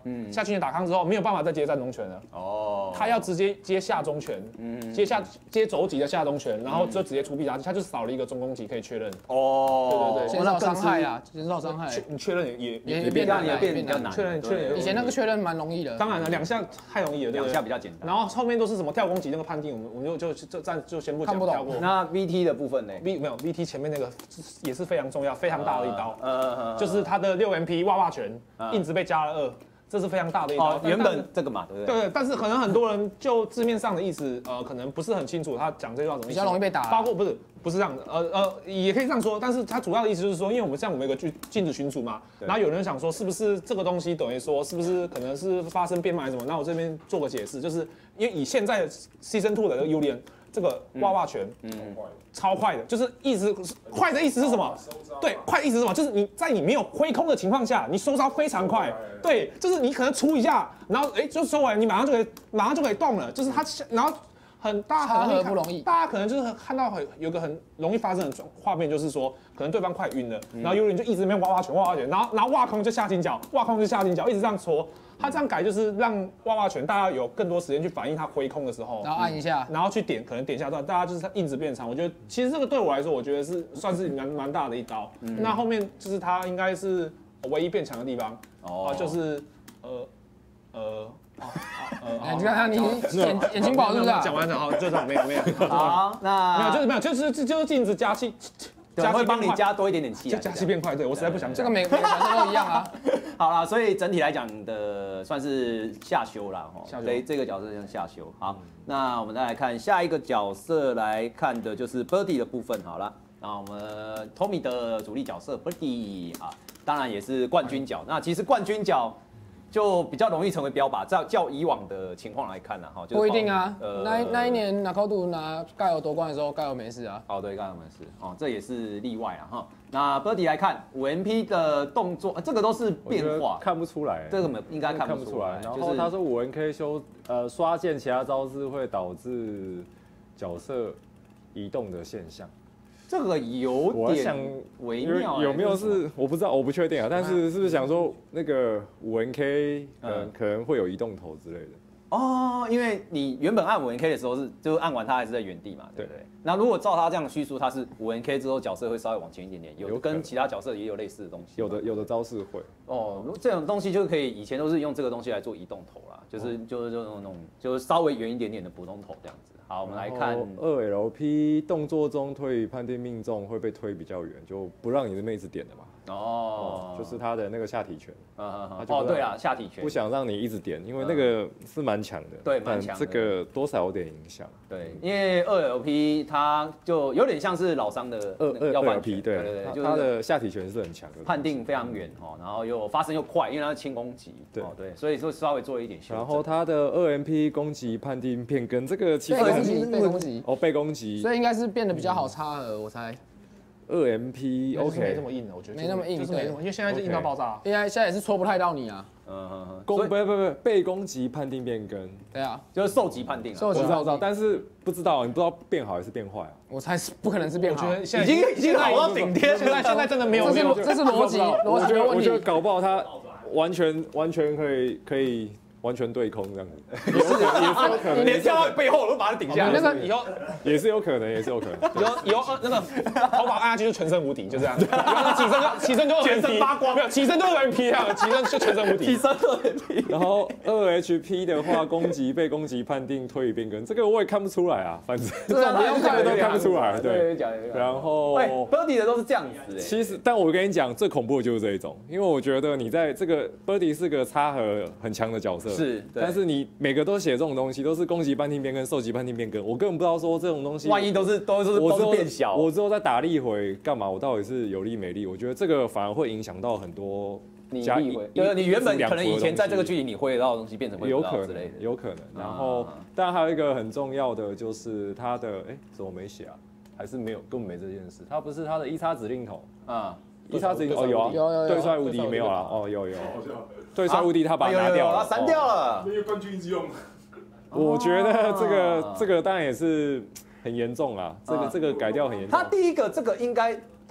嗯，下军权打康之后没有办法再接战中权了。哦，他要直接接下中权，嗯，接下接轴级的下中权，然后就直接出必杀技，他就少了一个中攻击可以确认。哦，对对对， 减少伤害啊，减少伤害。 你确认也也也变难，也变比较难。 确认确认， 以前那个确认蛮容易的。 当然了，两下太容易了， 两下比较简单。 然后后面都是什么跳攻击那个判定，我们我们就就就暂就先不讲，跳过。 那 V T 的部分呢 ？V 没有 V T 前面那个也是非常重要、非常大的一刀，呃，就是他的六 M P 哇哇拳，硬直被加了二，这是非常大的一刀。 原本这个嘛，对不对？ 对，但是可能很多人就字面上的意思，呃，可能不是很清楚他讲这段怎么。 比较容易被打。 包括不是不是这样的，呃呃，也可以这样说，但是他主要的意思就是说，因为我们像我们有个禁止群组嘛，然后有人想说是不是这个东西等于说是不是可能是发生变卖什么？那我这边做个解释，就是因为以现在 Season Two 的这个 Ulian。这个哇哇拳，嗯，超快的，就是意思快的意思是什么？对，快的意思是什么？就是你在你没有挥空的情况下，你收招非常快。对，就是你可能出一下，然后哎就收完，你马上就可以马上就可以动了。就是它，然后很大很不容易， 大家可能就是看到很有个很容易发生的画面，就是说可能对方快晕了，然后有人就一直在那边哇哇拳哇哇拳，然后然后挖空就下金角，挖空就下金角，一直这样戳。他这样改就是让哇哇拳大家有更多时间去反应他挥空的时候， 然后按一下， 然后去点，可能点下段，大家就是硬直变长。我觉得其实这个对我来说，我觉得是算是蛮蛮大的一刀。嗯、那后面就是他应该是唯一变强的地方，哦、啊，就是呃呃。 呃，你看看你眼眼睛不好是不是？ 讲完了，好，就这样，没有没有。 好，那没有就是没有，就是就是镜子加气。 加会帮你加多一点点气， 就加气变快。对我实在不想讲， 这个每每个角色都一样啊。 好啦，所以整体来讲的算是下修啦，哈。对，这个角色像下修。好，那我们再来看下一个角色来看的就是 Birdie 的部分。好了，那我们 Tommy 的主力角色 Birdie 啊，当然也是冠军角。那其实冠军角就比较容易成为标靶，照较以往的情况来看呢，哈， 不一定啊。呃，那那一年拿高度拿盖尔夺冠的时候，盖尔没事啊。 哦，对，盖尔没事，哦，这也是例外啊，哈。那 Birdie 来看五 M P 的动作，这个都是变化， 看不出来， 这个应该看不出来。 然后他说五 N K 修呃刷剑其他招式会导致角色移动的现象。 这个有点微妙， 有没有是我不知道，我不确定啊。但是是不是想说那个五 N K 可能可能会有移动头之类的？ 哦，因为你原本按五 N K 的时候是就按完它还是在原地嘛，对不对？那如果照他这样叙述，它是五 N K 之后角色会稍微往前一点点，有跟其他角色也有类似的东西。 有的有的招式会。 哦，这种东西就可以，以前都是用这个东西来做移动头啦，就是就是就那种就是稍微圆一点点的普通头这样子。好，我们来看二 L P 动作中推与判定命中会被推比较远，就不让你的妹子点的嘛。哦，就是他的那个下体拳。 哦，对啊，下体拳不想让你一直点，因为那个是蛮强的。 对，蛮强。 这个多少有点影响。 对，因为二 L P 它就有点像是老伤的二二 L P， 对对对， 他的下体拳是很强的， 判定非常远哦，然后又发生又快，因为它是轻攻击。对对，所以就稍微做了一点修正。 然后他的二 M P 攻击判定变更，这个其实被攻击被攻击哦被攻击， 所以应该是变得比较好插合，我猜。 二 M P OK 没这么硬的，我觉得没那么硬， 就是没那么，因为现在是硬到爆炸。 应该现在也是戳不太到你啊。 嗯嗯嗯。攻不不不被攻击判定变更。 对啊， 就是受击判定。 受击我知道知道，但是不知道你不知道变好还是变坏啊？ 我猜是不可能是变好， 我觉得现在已经已经好到顶天， 现在现在真的没有， 这是这是逻辑逻辑的问题。 我觉得搞不好他完全完全可以可以。完全对空这样子，也是也是有可能， 连跳到背后我都把它顶下来。 那个以后也是有可能，也是有可能。 以后以后那个头发按下去就全身无敌，就这样。起身就起身就全身发光， 没有起身就二 M P 啊，起身就全身无敌。 起身二 M P。 然后二 H P 的话，攻击被攻击判定推移变更，这个我也看不出来啊，反正这种不用看都看不出来。对，然后 Birdie 的都是这样子。 其实，但我跟你讲，最恐怖的就是这一种，因为我觉得你在这个 Birdie 是个插合很强的角色， 是， 但是你。你每个都写这种东西，都是攻击判定变更、受击判定变更，我根本不知道说这种东西， 万一都是都是都是变小， 我之后再打力回干嘛？我到底是有利没利？我觉得这个反而会影响到很多你力回，就是你原本可能以前在这个剧里你会到的东西变成会有可能之类的， 有可能。然后，当然还有一个很重要的就是他的，哎，怎么没写啊？还是没有，根本没这件事。他不是他的一叉指令头啊。一叉指令哦有啊， 有有对帅无敌没有啦，哦有有，对帅无敌他把它拿掉了， 删掉了， 因为冠军一直用。 我觉得这个这个当然也是很严重啊，这个这个改掉很严重。 他第一个这个应该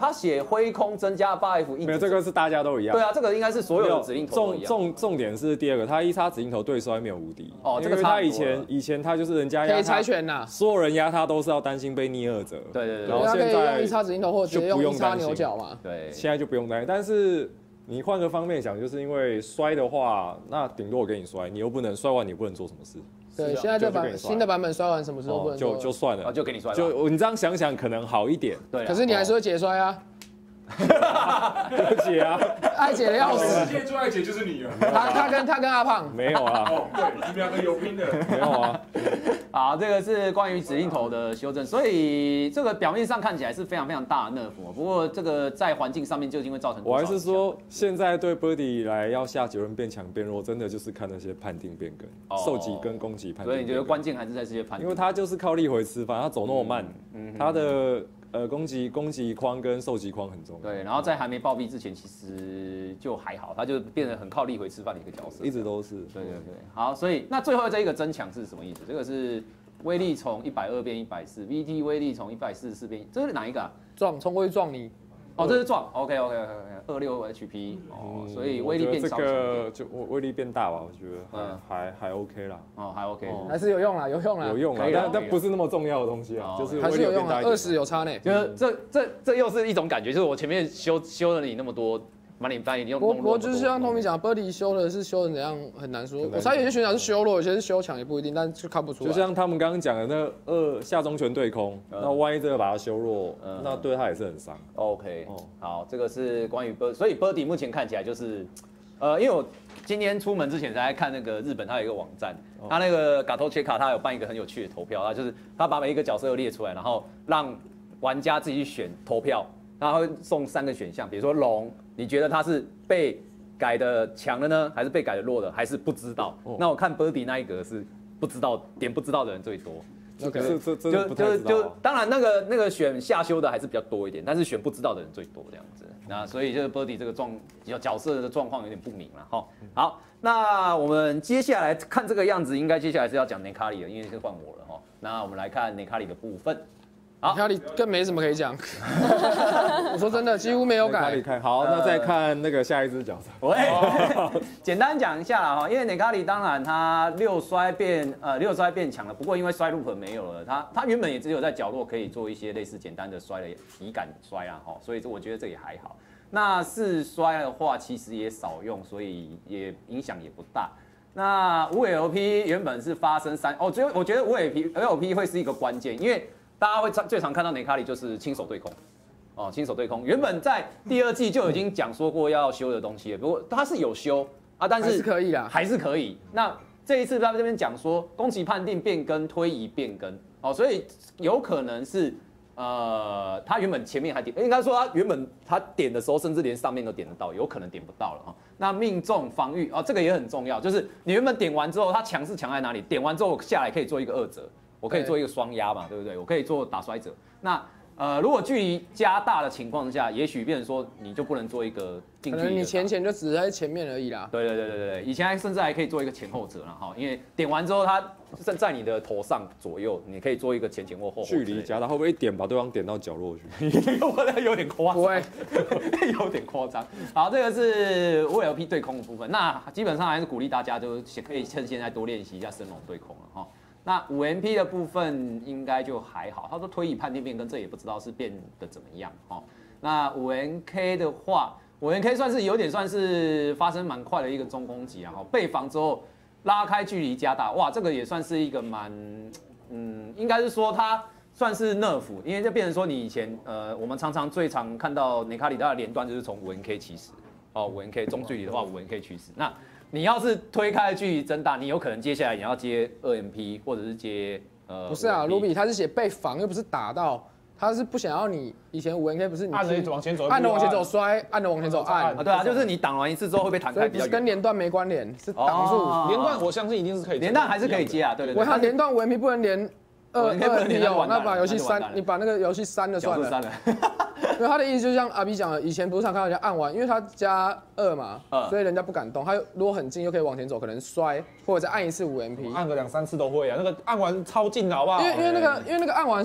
他写挥空增加八 F 硬。 没有，这个是大家都一样。 对啊，这个应该是所有的指令头都一样。 重重重点是第二个，他一叉指令头对摔没有无敌。 哦，这个因为他以前以前他就是人家压可以猜拳呐， 所有人压他都是要担心被逆二折。 对对对。 然后现在用一叉指令头或者直接用一叉牛角嘛。 对， 现在就不用担心，但是。你换个方面想，就是因为摔的话，那顶多我给你摔，你又不能摔完，你不能做什么事。 对，现在这版新的版本摔完什么时候不能就就算了， 就给你摔。 就你这样想想，可能好一点。 对， 可是你还是会解摔啊。 不解啊， 爱解的要死。 世界最爱解就是你了。 他他跟他跟阿胖没有啊。 哦，对，你们两个有拼的。 没有啊。 好，这个是关于指令头的修正，所以这个表面上看起来是非常非常大的 nerf， 不过这个在环境上面究竟会造成多少？ 我还是说，现在对 Birdie 来要下结论变强变弱，真的就是看那些判定变更、哦、受击跟攻击判定。 所以你觉得关键还是在这些判定？ 因为他就是靠力回吃饭，他走那么慢，嗯、他的。呃，攻击攻击框跟受击框很重要。 对，然后在还没暴毙之前，其实就还好，他就变得很靠力回吃饭的一个角色， 一直都是。 对对对，好，所以那最后这一个增强是什么意思？这个是威力从一百二变一百四 ，V T 威力从一百四十四变，这是哪一个啊？ 撞，冲过去撞你。 哦，这是撞 ，OK OK OK， 二六 H P， 哦，所以威力变少。 这个就威力变大吧，我觉得，嗯，还还 OK 啦， 哦，还 OK， 还是有用啦，有用啦， 有用啦，但但不是那么重要的东西啊，就是还是有用啊，二十有差呢， 就是这这这又是一种感觉，就是我前面修修了你那么多。把你把你用我我就是像Tommy讲 ，Birdie 修的是修的怎样很难说。我猜有些选手是修弱，有些是修强也不一定，但就看不出来。 就像他们刚刚讲的那二下中拳对空，那万一这个把他修弱，那对他也是很伤。 OK， 好，这个是关于 Birdie， 所以 Birdie 目前看起来就是，呃，因为我今天出门之前才看那个日本，它有一个网站，它那个 Gatocheka 它有办一个很有趣的投票，它就是它把每一个角色都列出来，然后让玩家自己去选投票。他会送三个选项，比如说龙，你觉得他是被改的强的呢，还是被改的弱的，还是不知道？哦、那我看 Birdie 那一格是不知道，点不知道的人最多。 这这这真的不太知道、啊。就就当然那个那个选下修的还是比较多一点，但是选不知道的人最多这样子。那所以就是 Birdie 这个状角色的状况有点不明了哈。好，那我们接下来看这个样子，应该接下来是要讲内卡里了，因为是换我了哈。那我们来看内卡里的部分。 好，卡里更没什么可以讲。我说真的，几乎没有改。 看好，那再看那个下一只角色。 喂，简单讲一下啦哈，因为内卡里当然他六摔变呃六摔变强了，不过因为摔 loop 没有了，他他原本也只有在角落可以做一些类似简单的摔的体感摔啦哈，所以我觉得这也还好。那四摔的话其实也少用，所以也影响也不大。那五 L P 原本是发生三哦，所以我觉得五 L P L P 会是一个关键，因为大家会最常看到内卡里就是亲手对空，哦，亲手对空。原本在第二季就已经讲说过要修的东西了，不过他是有修啊，但是还是可以啦， 还是可以。那这一次他这边讲说攻击判定变更、推移变更，哦，所以有可能是呃，他原本前面还点，应该说他原本他点的时候，甚至连上面都点得到，有可能点不到了哈。那命中防御哦，这个也很重要，就是你原本点完之后，它强是强在哪里？点完之后下来可以做一个二折。我可以做一个双压嘛，对不对？我可以做打摔者。那呃，如果距离加大的情况下，也许变成说你就不能做一个近距离。 可能你前前就只在前面而已啦。 对对对对对，以前还甚至还可以做一个前后折了哈，因为点完之后它在你的头上左右，你可以做一个前前或后后。 距离加大会不会一点把对方点到角落去？ 我有点夸张， 不会， 有点夸张。好，这个是 五 L P 对空的部分，那基本上还是鼓励大家就可以趁现在多练习一下升龙对空了哈。那五 M P 的部分应该就还好，他说推移判定变更，这也不知道是变得怎么样哦。那五 M K 的话，五 M K 算是有点算是发生蛮快的一个中攻击啊，哈，被防之后拉开距离加大，哇，这个也算是一个蛮，嗯，应该是说它算是 nerf， 因为就变成说你以前呃，我们常常最常看到内卡里他的连段就是从五 M K 起始，哦，五 M K 中距离的话五 M K 取始，那。你要是推开的距离增大，你有可能接下来你要接二 M P 或者是接呃。 不是啊，卢比他是写被防，又不是打到，他是不想要你以前五 M K 不是你按着往前走， 按着往前走摔，按着往前走按啊，对啊，就是你挡完一次之后会被弹开比较远， 跟连段没关联，是挡住连段，我相信一定是可以， 连段还是可以接啊，对对对。 我看连段五 M P 不能连二二 M P 哦，那把游戏删，你把那个游戏删了算了。因为他的意思就像阿 B 讲的，以前不是常看到人家按完，因为他加二嘛，嗯、所以人家不敢动。他如果很近又可以往前走，可能摔或者再按一次五 M P， 按个两三次都会啊。那个按完超近的好不好？ 因为因为那个因为那个按完是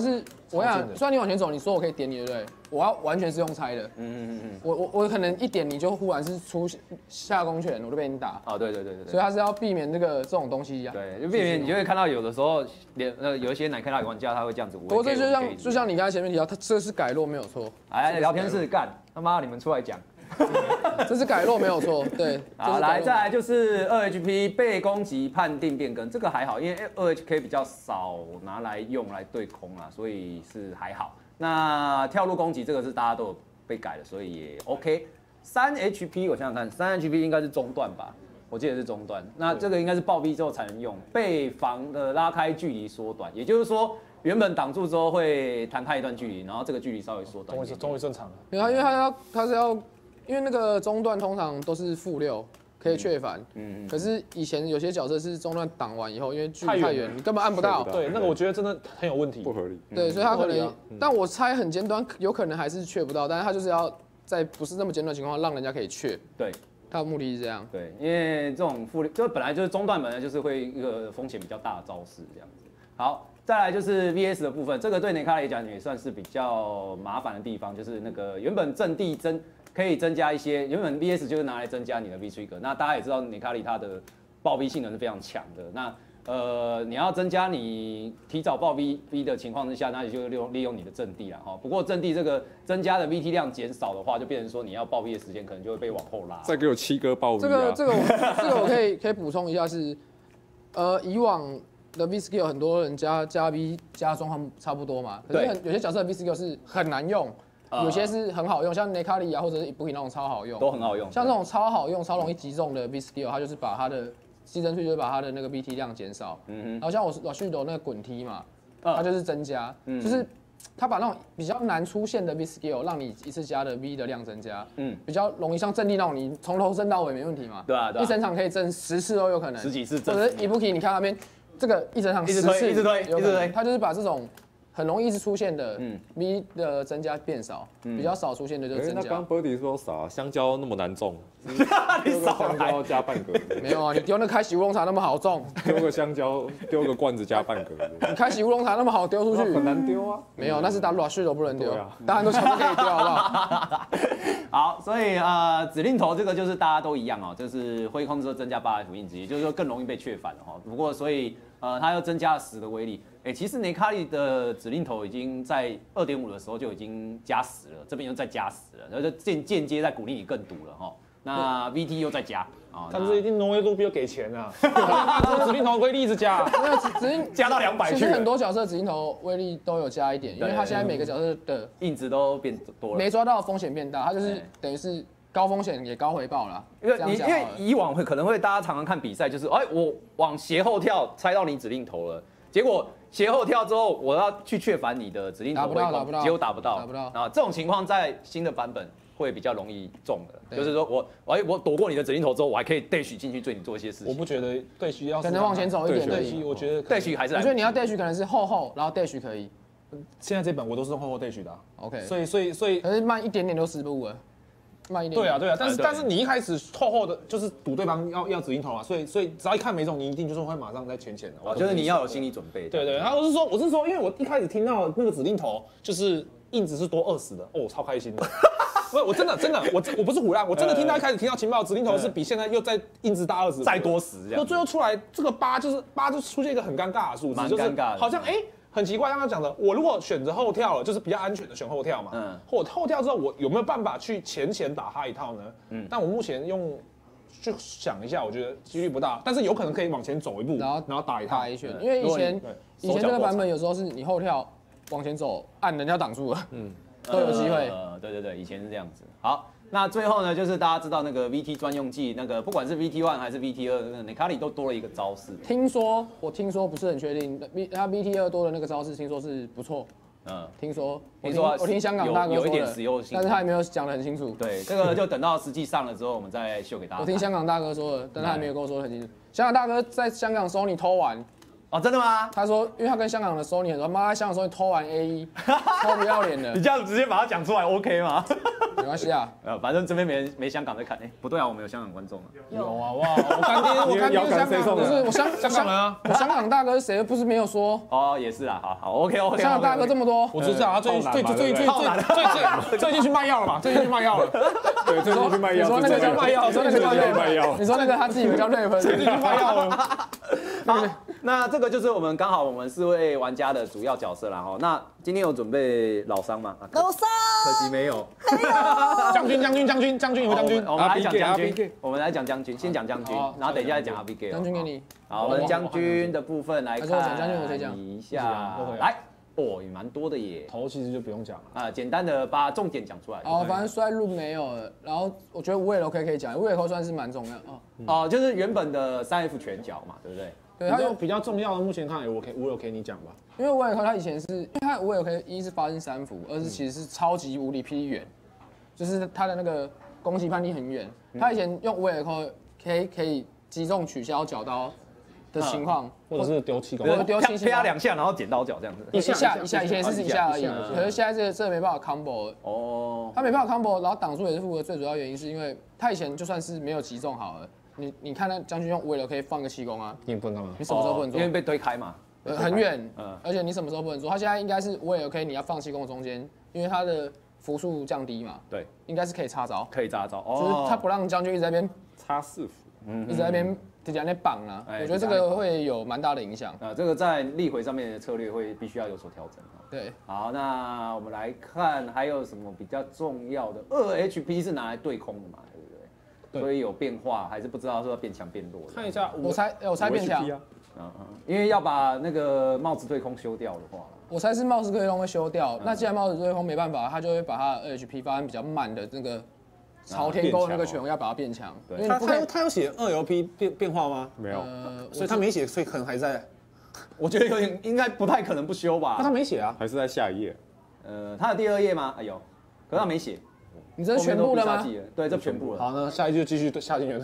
我想，虽然你往前走，你说我可以点你，对不对？我要完全是用猜的。嗯嗯嗯我我我可能一点你就忽然是出下攻拳，我就被你打。 哦，对对对对所以他是要避免这个这种东西呀。 对，就避免你就会看到有的时候，连呃有一些奶克拉玩家他会这样子。 不过这就像就像你刚才前面提到，他这是改落没有错。 哎，聊天室干他妈你们出来讲。 这是改落没有错，对。 好，来再来就是二 H P 被攻击判定变更，这个还好，因为二 H K 比较少拿来用来对空啦，所以是还好。那跳入攻击这个是大家都有被改的，所以也 OK。三 H P 我想想看，三 H P 应该是中段吧，我记得是中段。那这个应该是爆 V 之后才能用，被防的拉开距离缩短，也就是说原本挡住之后会弹开一段距离，然后这个距离稍微缩短。 终于终于正常了。 因为他要他是要。因为那个中段通常都是负六，可以确反。嗯嗯。可是以前有些角色是中段挡完以后，因为距离太远，你根本按不到。 对，那个我觉得真的很有问题， 不合理。 对，所以他可能，但我猜很尖端，有可能还是确不到，但是他就是要在不是那么尖端的情况下，让人家可以确。 对， 他的目的是这样。 对，因为这种负六，就本来就是中段本来就是会一个风险比较大的招式这样子。好。再来就是 V S 的部分，这个对内卡来讲也算是比较麻烦的地方，就是那个原本阵地增可以增加一些，原本 V S 就是拿来增加你的 V trigger， 那大家也知道内卡里它的爆 V 性能是非常强的，那呃你要增加你提早爆 V V 的情况之下，那你就利用利用你的阵地啦哈。不过阵地这个增加的 V T 量减少的话，就变成说你要爆 V 的时间可能就会被往后拉。 再给我七哥爆 V 啊！ 这个这个这个我可以可以补充一下是，呃以往。的 V skill 很多人加加 V 加状况差不多嘛，可是有些角色的 V skill 是很难用，有些是很好用，像内卡里啊或者是布里那种超好用， 都很好用。 像这种超好用、超容易击中的 V skill， 它就是把它的牺牲去，就是把它的那个 V T 量减少。嗯哼。然后像我老旭斗那个滚踢嘛，它就是增加，就是它把那种比较难出现的 V skill 让你一次加的 V 的量增加，嗯，比较容易像阵地那种你从头震到尾没问题嘛。 对啊，对啊。 一整场可以震十次都有可能， 十几次震。 或者一步棋，你看那边。这个一整场一直推，一直推，一直推， 他就是把这种很容易一直出现的 V 的增加变少，比较少出现的就增加。 那刚 Birdy 说啥？香蕉那么难中， 你少香蕉加半格。 没有啊，你丢那开喜乌龙茶那么好中， 丢个香蕉，丢个罐子加半格。 你开喜乌龙茶那么好丢出去， 很难丢啊。 没有，那是打软序都不能丢，大家都全部可以丢，好不好？ 好，所以呃，指令头这个就是大家都一样哦，就是挥空之后增加八 F 印子，也就是说更容易被确反了哈。不过所以。呃，它又增加了十的威力。哎、欸，其实内卡里的指令头已经在二点五的时候就已经加十了，这边又再加十了，然后就间间接在鼓励你更毒了哈。那 V T 又再加啊， 他们一定挪威路比我给钱啊，指令头威力一直加， 没有指令加到两百去。 其实很多角色指令头威力都有加一点，因为他现在每个角色的印子都变多了， 没抓到的风险变大，他就是等于是。高风险也高回报啦， 因为你因为以往会可能会大家常常看比赛，就是哎我往斜后跳猜到你指令头了，结果斜后跳之后我要去确反你的指令头， 打不到， 结果打不到， 打不到啊，这种情况在新的版本会比较容易中的，就是说我我我躲过你的指令头之后，我还可以 dash 进去对你做一些事情。 我不觉得 dash 要可能往前走一点 ，dash 我觉得 dash 还是我觉得你要 dash 可能是后后，然后 dash 可以。 现在这本我都是后后 dash 的 ，OK， 所以所以所以可是慢一点点就失误了。慢一点。 对啊，对啊，但是但是你一开始后后的，就是赌对方要要指令头啊，所以所以只要一看没中，你一定就是会马上在前前的。 哦，就是你要有心理准备。 对对，然后我是说，我是说，因为我一开始听到那个指令头就是印子是多二十的，哦，超开心的。不，我真的真的，我我不是唬烂，我真的听到一开始听到情报指令头是比现在又再印子大二十， 再多十这样。 就最后出来这个八就是八就出现一个很尴尬的数字，就是好像哎。很奇怪，刚刚讲的，我如果选择后跳了，就是比较安全的选后跳嘛。嗯。或后跳之后，我有没有办法去前前打他一套呢？嗯。但我目前用，就想一下，我觉得几率不大，但是有可能可以往前走一步，然后然后打一套打一拳，因为以前以前这个版本有时候是你后跳往前走，按人家挡住了，嗯，都有机会。 呃，对对对，以前是这样子。好。那最后呢，就是大家知道那个 V T 专用技，那个不管是 V T 一 还是 V T 二，那个内卡里都多了一个招式。 听说我听说不是很确定，V 他 V T 二多的那个招式，听说是不错。嗯，听说，听说我听香港大哥说的，但是他也没有讲得很清楚。 对，这个就等到实际上了之后，我们再秀给大家。 我听香港大哥说的，但他还没有跟我说得很清楚。香港大哥在香港收你偷完， 哦，真的吗？ 他说，因为他跟香港的 Sony 很多，妈在香港 Sony 偷完 A 一，超不要脸的。 你这样直接把它讲出来 OK 吗？ 没关系啊， 呃，反正这边没人没香港在看，哎，不对啊，我们有香港观众啊。 有啊，哇，我干爹，我干爹是香港，不是我香香港人啊，我香港大哥谁不是没有说？ 哦，也是啊，好好 OK OK。 香港大哥这么多， 我知道他最近最最最最最最最近去卖药了嘛？最近去卖药了。 对，最近去卖药。 你说那个叫卖药，说那个叫卖药。你说那个他自己以为叫内分， 最近去卖药了。 好，那这个就是我们刚好我们四位玩家的主要角色啦哈。那今天有准备老伤吗？ 老伤， 可惜没有。 将军将军将军将军有将军， 我们来讲将军，我们来讲将军，先讲将军，然后等一下再讲阿 B G。 将军给你。 好，我们将军的部分来看将军我先讲一下，来。哦，也蛮多的耶。 头其实就不用讲啊，简单的把重点讲出来。 哦，反正摔入没有了，然后我觉得无尾楼可以可以讲，无尾楼算是蛮重要哦。 哦，就是原本的三 F 拳脚嘛，对不对？ 对，它有比较重要的，目前看我可以无尾楼可以你讲吧。 因为无尾楼它以前是，因为它无尾楼可以一是发生三伏，二是其实是超级无敌霹雳远，就是它的那个攻击判定很远。它以前用无尾楼可以可以击中取消角刀。的情况， 或者是丢气功， 或者丢气啪两下，然后剪刀脚这样子， 一下一下，以前是一下而已，可是现在这这没办法 combo 哦， 他没办法 combo， 然后挡住也是负的最主要原因是因为他以前就算是没有击中好了，你你看那将军用为了可以放个气功啊， 你不能干嘛？ 你什么时候不能做？ 因为被推开嘛， 很远，嗯，而且你什么时候不能做？他现在应该是为了可以你要放气功的中间，因为他的伏数降低嘛， 对， 应该是可以插招， 可以插招， 就是他不让将军一直在那边插四伏， 嗯，一直在那边。直接那绑了，我觉得这个会有蛮大的影响。 啊，这个在立回上面的策略会必须要有所调整。 对， 好，那我们来看还有什么比较重要的？二 H P 是拿来对空的嘛，对不对？对，所以有变化，还是不知道说要变强变弱。 看一下， 我猜，我猜变强。 嗯嗯，因为要把那个帽子对空修掉的话， 我猜是帽子对空会修掉。那既然帽子对空没办法，他就会把他的二 H P 发展比较慢的那个。朝天钩那个拳要把它变强， 对，他他他有写二 L P 变变化吗？ 没有， 所以他没写，所以可能还在。 我觉得有点应该不太可能不修吧。 那他没写啊， 还是在下一页。 呃，他的第二页吗？哎呦，可是他没写。 你这是全部了吗？ 对，这全部了。 好，那下一句就继续下进去。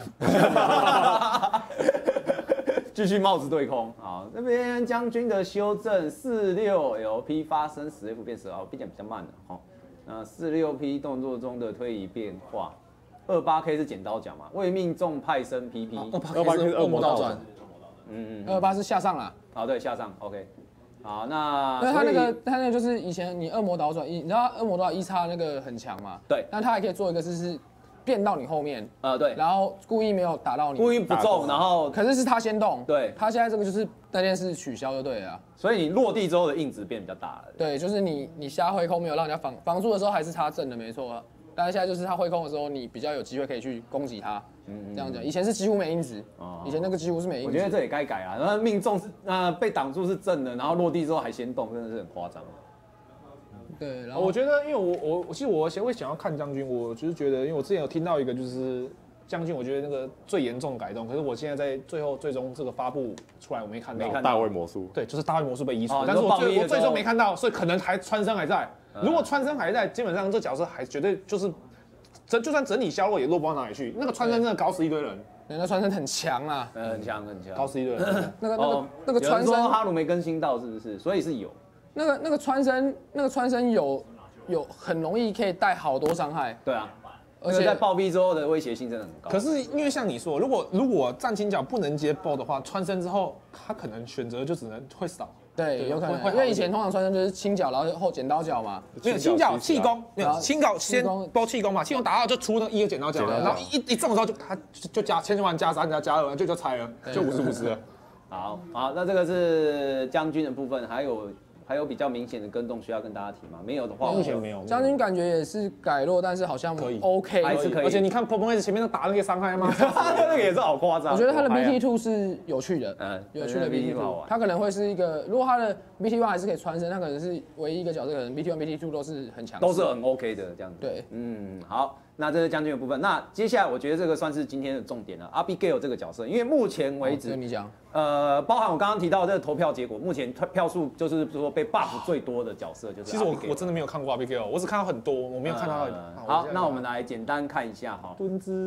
继续帽子对空。好，那边将军的修正四六 L P 发生十 F 变十二，并且比较慢的哈。那四六 P 动作中的推移变化，二八 K 是剪刀脚嘛？未命中派生 P P， 二八 K 是恶魔倒转， 嗯嗯，二八是下上啦。 啊，对，下上 ，OK。好，那因为他那个他那个就是以前你恶魔倒转一，你知道恶魔倒转一叉那个很强嘛？ 对， 但他还可以做一个就是变到你后面， 呃对， 然后故意没有打到你， 故意不中，然后可是是他先动， 对， 他现在这个就是那件事取消就对了。 所以你落地之后的硬值变比较大了。 对，就是你你瞎挥空没有让人家防防住的时候还是他正的没错啊，但是现在就是他挥空的时候你比较有机会可以去攻击他，嗯，这样讲。以前是几乎没硬值，哦，以前那个几乎是没硬值。 我觉得这也该改啊，然后命中是呃被挡住是正的，然后落地之后还先动，真的是很夸张。 对，然后我觉得因为我我我其实我先会想要看将军，我就是觉得因为我之前有听到一个就是将军，我觉得那个最严重的改动，可是我现在在最后最终这个发布出来我没看到， 没看到大卫魔术， 对，就是大卫魔术被移除，但是我最我最终没看到，所以可能还穿身还在。如果穿身还在，基本上这角色还绝对就是整就算整体削弱也落不到哪里去。那个穿身真的搞死一堆人， 对，那穿身很强啊， 呃，很强很强， 搞死一堆人。 那个那个那个穿身， 哈鲁没更新到是不是？所以是有。 那个那个穿身那个穿身有有很容易可以带好多伤害。 对啊。而且在暴毙之后的威胁性真的很高。 可是因为像你说，如果如果站轻脚不能接爆的话，穿身之后他可能选择就只能会少。 对，有可能，因为以前通常穿身就是轻脚，然后后剪刀脚嘛。 没有轻脚气功，没有轻脚先包气功嘛，气功打到就出那一个剪刀脚，然后一一中的时候就他就加千万加三加加二，就就拆了，就五十五十了。 好，好，那这个是将军的部分，还有。还有比较明显的跟动需要跟大家提吗？没有的话， 目前没有。 将军感觉也是改弱，但是好像可以 OK， 还是可以。 而且你看 Popon S 前面都打那个伤害吗？ 那个也是好夸张。 我觉得他的 B T 二 是有趣的， 嗯， 有趣的 B T 二，他可能会是一个，如果他的 B T 一 还是可以穿身，他可能是唯一一个角色，可能 B T 一、B T 二 都是很强， 都是很 OK 的这样子。 对， 嗯，好。那这是将军的部分。那接下来我觉得这个算是今天的重点了 ，Abigail 这个角色，因为目前为止， 跟你讲， 呃，包含我刚刚提到的这个投票结果，目前票数就是说被 buff 最多的角色就是。 其实我我真的没有看过 Abigail， 我只看到很多，我没有看到。 好，那我们来简单看一下哈。 蹲姿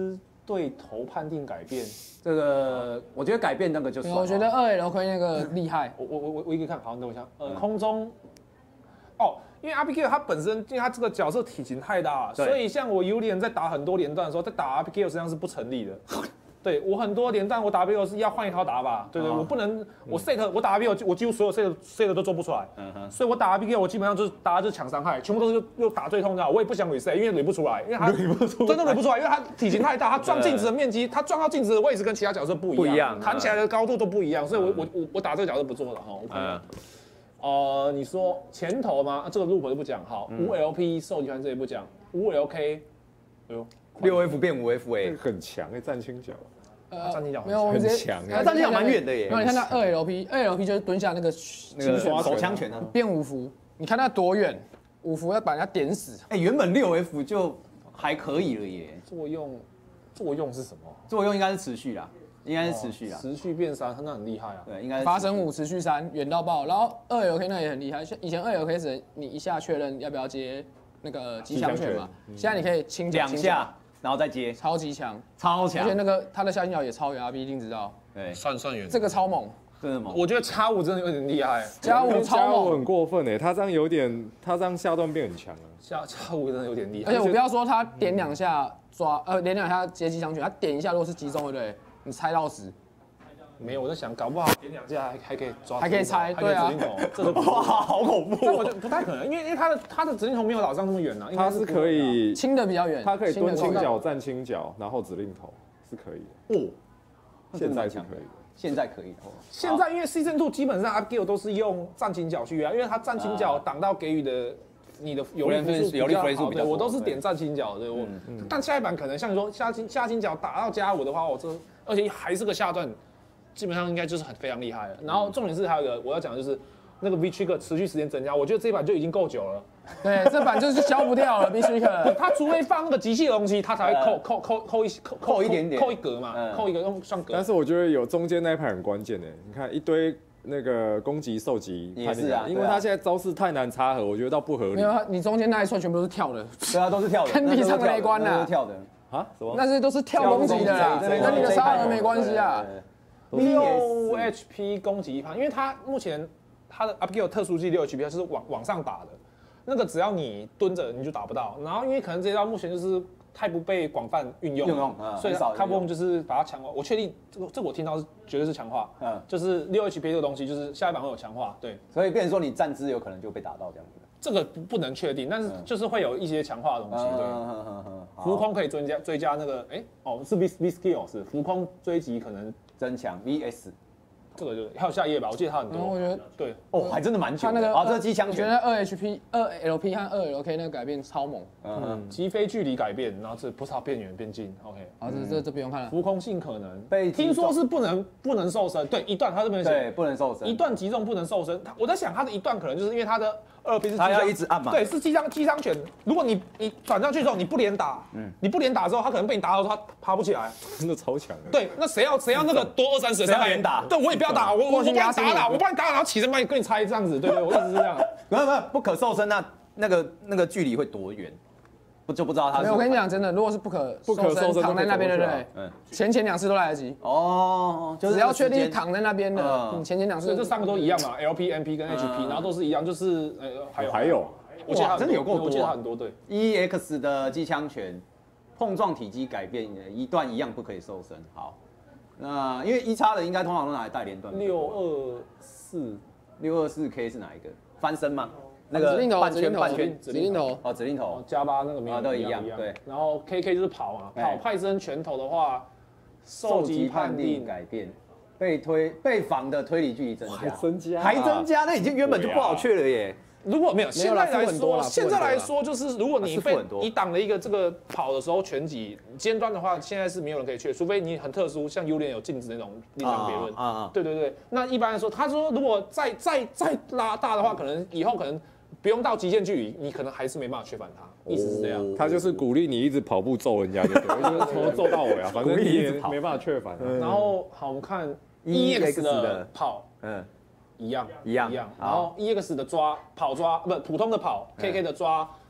对头判定改变， 这个我觉得改变那个就是， 我觉得二 L 亏那个厉害。 我我我我一个看，好，等我一下，呃，空中，哦。因为 R P K 他本身，因为他这个角色体型太大，所以像我有点在打很多连段的时候，在打 R P K 实际上是不成立的。对我很多连段，我打 R P K 是要换一套打法，对对，我不能我 set 我打 R P K 我几乎所有 set set 都做不出来，所以我打 R P K 我基本上就是打就是抢伤害，全部都是又打最痛的，我也不想 reset， 因为 reset 不出来，因为他真的 reset 不出来，因为他体型太大，他撞镜子的面积，他撞到镜子的位置跟其他角色不一样，不一样，弹起来的高度都不一样，所以我我我我打这个角色不做了哈。嗯。呃，你说前头吗？啊、这个 loop 就不讲，好，五 L P 受击团这也不讲，五 L K， 哎呦， 六 F 变五 F 哎， 很强哎，站轻脚， 呃，站轻脚没有， 很强哎， 站轻脚蛮远的耶。 没有，你看那二 L P， 二 L P 就是蹲下那个那个手枪拳啊， 变五伏，你看那多远，五伏要把人家点死。 哎，原本六 F 就还可以了耶。 作用，作用是什么？ 作用应该是持续啦。应该是持续啊， 持续变三，那很厉害啊。 对，应该是发生五持续三，远到爆。然后二 L K 那也很厉害，像以前二 L K 时你一下确认要不要接那个机枪拳嘛，现在你可以轻两下，然后再接， 超级强， 超强。 而且那个他的下心角也超远 ，R P 一定知道。 对， 算算远， 这个超猛， 真的猛。 我觉得叉五真的有点厉害， 加五超猛， 很过分哎，他这样有点，他这样下段变很强啊。 下叉五真的有点厉害。 而且我不要说他点两下抓，呃，点两下接机枪拳，他点一下如果是击中，对不对？你猜到死。 没有，我在想，搞不好点两下还还可以抓， 还可以猜，对啊， 这个哇，好恐怖！ 但我觉得不太可能，因为因为他的他的指令头没有老上那么远啊， 他是可以轻的比较远， 他可以蹲轻脚、站轻脚，然后指令头是可以的。哦，现在是可以的， 现在可以的。 现在因为 Season Two 基本上 Upgill 都是用站轻脚去啊，因为他站轻脚挡到给予的。你的有利分数有利分数比较，我都是点站轻脚的。我，但下一版可能像你说下轻下轻脚打到加五的话，我这而且还是个下段，基本上应该就是很非常厉害了。然后重点是还有一个我要讲的就是那个 V trigger 持续时间增加，我觉得这一版就已经够久了。 对，这版就是消不掉了 V trigger。 他除非放那个机器的东西，他才会扣扣扣扣一扣扣一点点， 扣一格嘛，扣一个用上格。 但是我觉得有中间那一排很关键的，你看一堆。那个攻击受击也是啊， 因为他现在招式太难插合，我觉得倒不合理。 没有，你中间那一串全部都是跳的， 对啊，都是跳的， 跟地上的没关啦， 跳的啊？什么？ 那些都是跳攻击的啦，跟你的杀人没关系啊。 六 H P 攻击判，因为他目前他的 Upgill 特殊技六 H P 它是往往上打的，那个只要你蹲着你就打不到。然后因为可能这一招目前就是太不被广泛运用，所以 Capcom 就是把它强化。我确定这个这个我听到是绝对是强化，嗯，就是六 H P 这个东西就是下一版会有强化，对。 所以变成说你站姿有可能就被打到这样子。 这个不不能确定，但是就是会有一些强化的东西，对。浮空可以追加追加那个，哎，哦是 V V skill 是浮空追击可能增强 V S。 这个就还有下一页吧，我记得它很多。 我觉得对哦，还真的蛮久。 它那个啊，这个机枪， 我觉得二 H P、二 L P 和二 L K 那个改变超猛。 嗯，击飞距离改变，然后这不是它变远变近 ，OK。 啊，这这这不用看了。 浮空性可能被听说是不能不能受身，对，一段它这边写对不能受身， 一段击中不能受身。我在想它的一段可能就是因为它的二 P 是它要一直按嘛， 对，是机枪机枪拳。如果你你转上去之后你不连打，嗯，你不连打之后，它可能被你打到它爬不起来， 真的超强的。 对，那谁要谁要那个多二三十谁要连打？ 对，我也不要打，我我我帮你打打，我帮你打打，然后起身帮你跟你拆这样子，对对，我一直是这样。 没有没有，不可受身，那那个那个距离会多远？不就不知道他。 没有，我跟你讲，真的，如果是不可不可受身，躺在那边，对不对？嗯，前前两次都来得及。 哦， 只要确定躺在那边的，你前前两次， 这三个都一样嘛 ，L P、M P 跟 H P，然后都是一样，就是呃还有还有， 我记得真的有够多， 我记得很多对。 E X 的机枪拳碰撞体积改变一段一样不可以受身。好，那因为一叉的应该通常都拿来带连段。 六二四六二四 K 是哪一个？翻身吗？那个半圈半圈指令头哦，指令头加八那个没有都一样对。 然后 K K 就是跑嘛，跑派生拳头的话， 受击判定改变，被推被防的推理距离增加， 增加还增加，那已经原本就不好确了耶。 如果没有现在来说，现在来说就是如果你被你挡了一个这个跑的时候拳击尖端的话，现在是没有人可以确，除非你很特殊，像 U 连有镜子那种另当别论。啊啊，对对对。那一般来说，他说如果再再再拉大的话，可能以后可能不用到极限距离，你可能还是没办法确反他。意思是这样。 他就是鼓励你一直跑步揍人家就对，就是从头揍到尾啊，反正你也没办法确反。 然后好，我们看 E X 的跑，嗯。一样一样一样，然后 E X 的抓跑抓不普通的跑 ，K K 的抓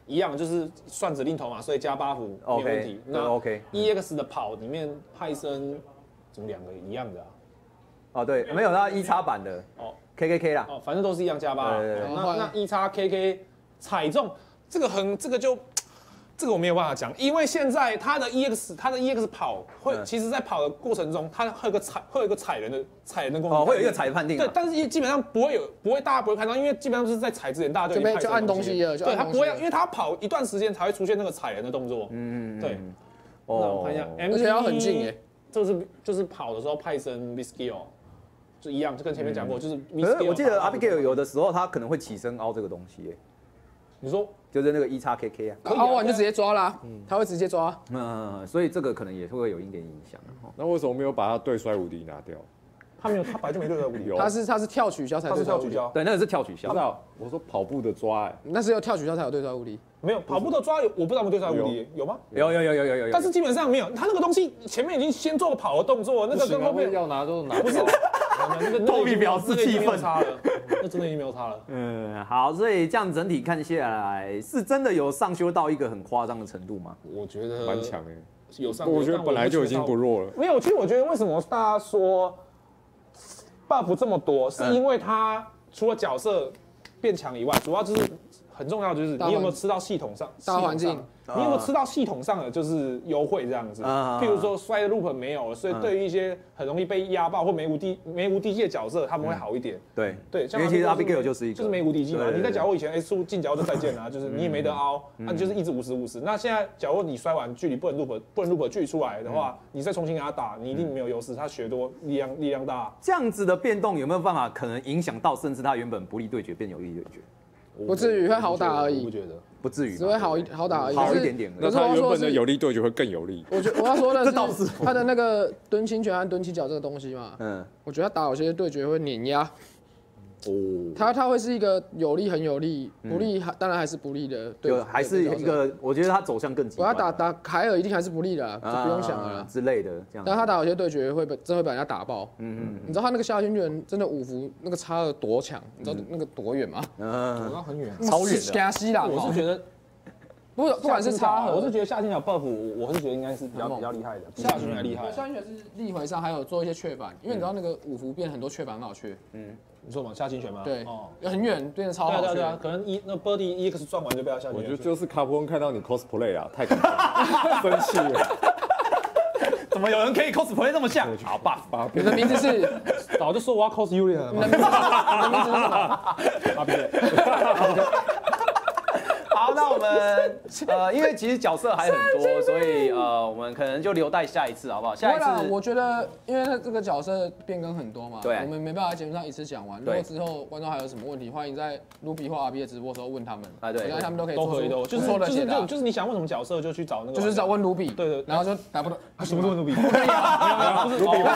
一样就是算指令头嘛，所以加 buff 没有问题。 那 OK。 E X 的跑里面派森怎么两个一样的啊？ 哦，对，没有，那 E 叉版的哦 ，K K K 啦， 哦，反正都是一样加八。那那 E 叉 K K 踩中这个很这个就。这个我没有办法讲，因为现在它的 E X， 它的 E X 跑会，其实在跑的过程中，它会有个踩，会有一个踩人的踩人的功能， 哦，会有一个踩判定。 对，但是基本上不会有，不会大家不会看到，因为基本上是在踩之前大家就就就按东西了， 对，它不会，因为它跑一段时间才会出现那个踩人的动作。嗯，对。哦，那我看一下， 而且要很近耶， 这是就是跑的时候派森 Miskill 就一样，就跟前面讲过，就是。 可是我记得 Abigail 有的时候他可能会起身凹这个东西耶。 你说？ 就是那个 E 叉 K K 啊， 凹完就直接抓啦，他会直接抓。 嗯，所以这个可能也会有一点影响。 那为什么没有把他对摔无敌拿掉？ 他没有，他本来就没对摔无敌。 他是他是跳取消才对摔无敌。 对，那个是跳取消。 不知道，我说跑步的抓，哎， 那是要跳取消才有对摔无敌。 没有跑步的抓有，我不知道有没有对摔无敌，有吗？ 有有有有有有。 但是基本上没有，他那个东西前面已经先做了跑的动作，那个跟后面要拿都拿不是。那个托比表示气愤差了，那真的已经没有差了。 嗯，好，所以这样整体看下来，是真的有上修到一个很夸张的程度吗？ 我觉得蛮强哎， 有上。 我觉得本来就已经不弱了。 没有，其实我觉得为什么大家说 buff 这么多，是因为他除了角色变强以外，主要就是很重要就是你有没有吃到系统上大环境。 你有没有吃到系统上的就是优惠这样子？譬如说摔的 loop 没有了，所以对于一些很容易被压爆或没无敌没无敌技的角色，他们会好一点。 对对， 因为其实 Abigail 就是一个就是没无敌技嘛。你在假如以前 S 出进角就再见了，就是你也没得凹，那就是一直五十五十。那现在假如你摔完距离不能 loop 不能 loop 距离出来的话，你再重新给他打，你一定没有优势。他血多，力量力量大。 这样子的变动有没有办法可能影响到甚至他原本不利对决变有利对决？ 不至于会好打而已， 不觉得不至于， 只会好一好打而已， 好一点点。 那他原本的有利对决会更有利。 我觉我要说的是，他的那个蹲轻拳和蹲起脚这个东西嘛，嗯，我觉得他打有些对决会碾压。哦，他他会是一个有利很有利，不利当然还是不利的，对， 还是一个，我觉得他走向更极端。 我要打打凯尔一定还是不利的，就不用想了之类的这样。 但他打有些对决会被真会把人家打爆。嗯嗯，你知道他那个下圈拳真的五伏那个差的多强？你知道那个多远吗？ 嗯，躲到很远， 超远的。 加西啦， 我是觉得。 不不管是差， 我是觉得下圈脚 buff， 我我是觉得应该是比较比较厉害的，下圈还厉害。 下圈拳是力回上，还有做一些雀板，因为你知道那个五伏变很多雀板很好雀。嗯， 你说嘛，下清拳吗？ 对，哦，很远变得超好。 对对对，可能一那 Birdy E X 转完就被他下清拳。 我觉得就是卡普空看到你 cosplay 啊，太感动了，生气了。 怎么有人可以 cosplay 这么像？好吧， 你的名字是， 早就说我要 cos Julian 了。 你的名字是什么？ 阿比。 好，那我们呃，因为其实角色还很多，所以呃，我们可能就留待下一次，好不好？下一次， 我觉得，因为他这个角色变更很多嘛， 对， 我们没办法在节目上一次讲完。如果之后观众还有什么问题，欢迎在 Ruby 或 R B 的直播的时候问他们。 啊，对， 他们都可以都可以的，就是说的就是就就是你想问什么角色，就去找那个， 就是找问 Ruby， 对对， 然后就打不到， 什么都问 Ruby， 可以啊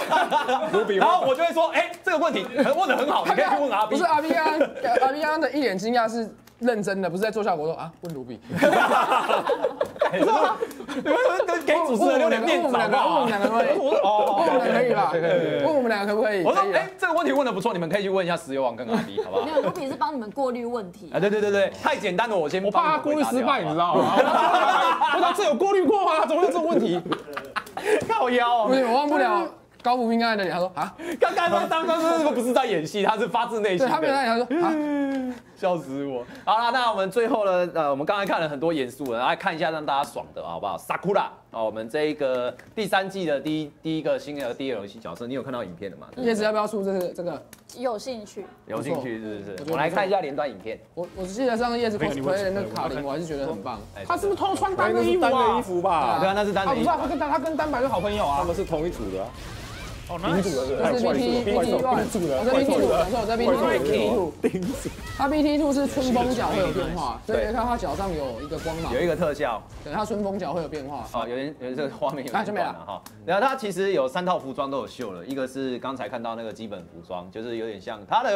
，Ruby，然后我就会说，哎，这个问题问的很好，你可以去问 R B。 不是 R B 刚 R B 刚的一脸惊讶是。认真的，不是在做效果说啊，问卢比，不是吗？你们跟给主持人留点面子好不好？ 问我们两个可以，哦，问我们可以吧？问我们两个可不可以？ 我说，哎，这个问题问的不错，你们可以去问一下石油王跟阿 B， 好不好？ 没有，卢比是帮你们过滤问题。 啊，对对对对，太简单了，我先我怕他过滤失败，你知道吗？我说这有过滤过吗？怎么会有这种问题？ 靠腰， 不行，我忘不了。高福斌刚才的脸，他说啊， 刚刚刚刚刚这个不是在演戏，他是发自内心的。 对，他没有在演，他说啊， 笑死我。好了，那我们最后呢，呃，我们刚才看了很多严肃的，来看一下让大家爽的，好不好 ？Sakura， 哦，我们这一个第三季的第一第一个新的 D L C 角色，你有看到影片的吗？ 叶子要不要出这个这个？ 有兴趣， 有兴趣是不是？我来看一下连段影片。 我我记得上个叶子 cosplay 的那个卡琳，我还是觉得很棒。 他是不是偷穿单个衣服啊？ 单个衣服吧？ 对啊，那是单个衣服。 他跟他跟单白是好朋友啊， 他们是同一组的。 哦，丙组的这是 B T B T one， 我这 B T two， 没错，我这 B T two， 丙组。它 B T two 是春风脚会有变化，所以看它脚上有一个光芒， 有一个特效， 对，它春风脚会有变化。 哦，有点有点这个画面有点乱了哈。然后它其实有三套服装都有秀了，一个是刚才看到那个基本服装，就是有点像它的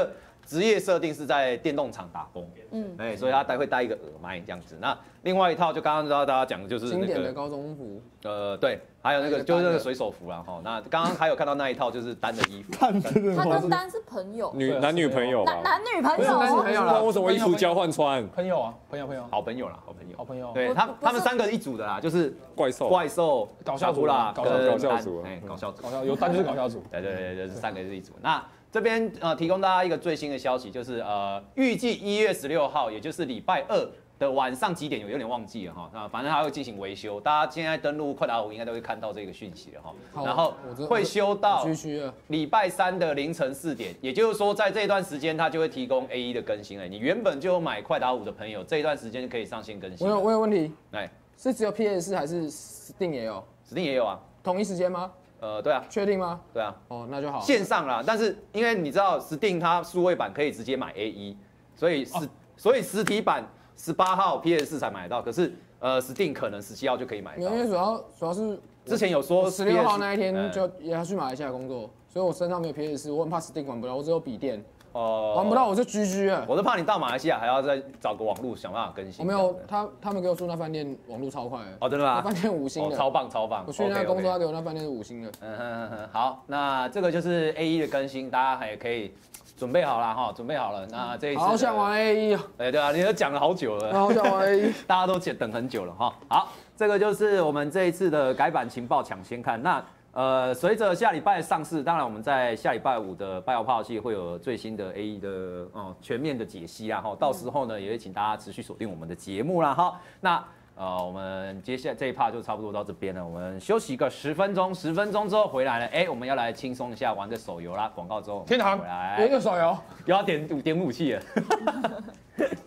职业设定是在电动厂打工，嗯，哎，所以他带会带一个耳麦这样子。那另外一套就刚刚知道大家讲的就是经典的高中服， 呃，对，还有那个就是那个水手服啦哈。那刚刚还有看到那一套就是单的衣服， 他跟单是朋友， 女男女朋友吧？ 男女朋友， 男女朋友啦， 为什么衣服交换穿？ 朋友啊，朋友朋友， 好朋友啦，好朋友， 好朋友。 对他他们三个一组的啦，就是怪兽、 怪兽、 搞笑组啦， 搞笑搞笑组， 哎，搞笑组， 搞笑有单就是搞笑组， 对对对对，这三个是一组。那这边呃提供大家一个最新的消息，就是呃预计一月十六号，也就是礼拜二的晚上几点有有点忘记了哈。那反正它会进行维修，大家现在登录快打五应该都会看到这个讯息了哈。然后会修到礼拜三的凌晨四点，也就是说在这一段时间它就会提供 A 一 的更新了。你原本就有买快打五的朋友，这一段时间可以上线更新。 我有我有问题， 来， 是只有 P S 四还是 Steam 也有 ？Steam 也有啊， 同一时间吗？ 呃，对啊， 确定吗？ 对啊， 哦，那就好。 线上啦，但是因为你知道 Steam 它数位版可以直接买 A 一，所以实、哦、所以实体版十八号 P S 四才买得到，可是呃 Steam 可能十七号就可以买到。 因为主要主要是之前有说十六号那一天就也要去马来西亚工作，所以我身上没有 P S 四，我很怕 Steam 玩不到，我只有笔电。哦，玩不到我就 G G 了。 我是怕你到马来西亚还要再找个网路想办法更新。 我没有，他他们给我住那饭店网路超快的。 哦，真的吗？ 那饭店五星的， 超棒超棒。 我去那工作，他给我那饭店是五星的。 嗯哼哼，好，那这个就是 A 一 的更新，大家还可以准备好了哈，准备好了。那这一次好想玩 A 一啊！ 哎，对啊，你都讲了好久了， 好想玩 A 一， 大家都等很久了哈。好，这个就是我们这一次的改版情报抢先看。那呃，随着下礼拜上市，当然我们在下礼拜五的拜摇炮系会有最新的 A 一 的哦全面的解析啦哈，到时候呢也会请大家持续锁定我们的节目啦哈。那呃，我们接下来这一 part 就差不多到这边了，我们休息个十分钟，十分钟之后回来了，哎，我们要来轻松一下玩个手游啦，广告之后天堂有一个手游， 又要点点武器了。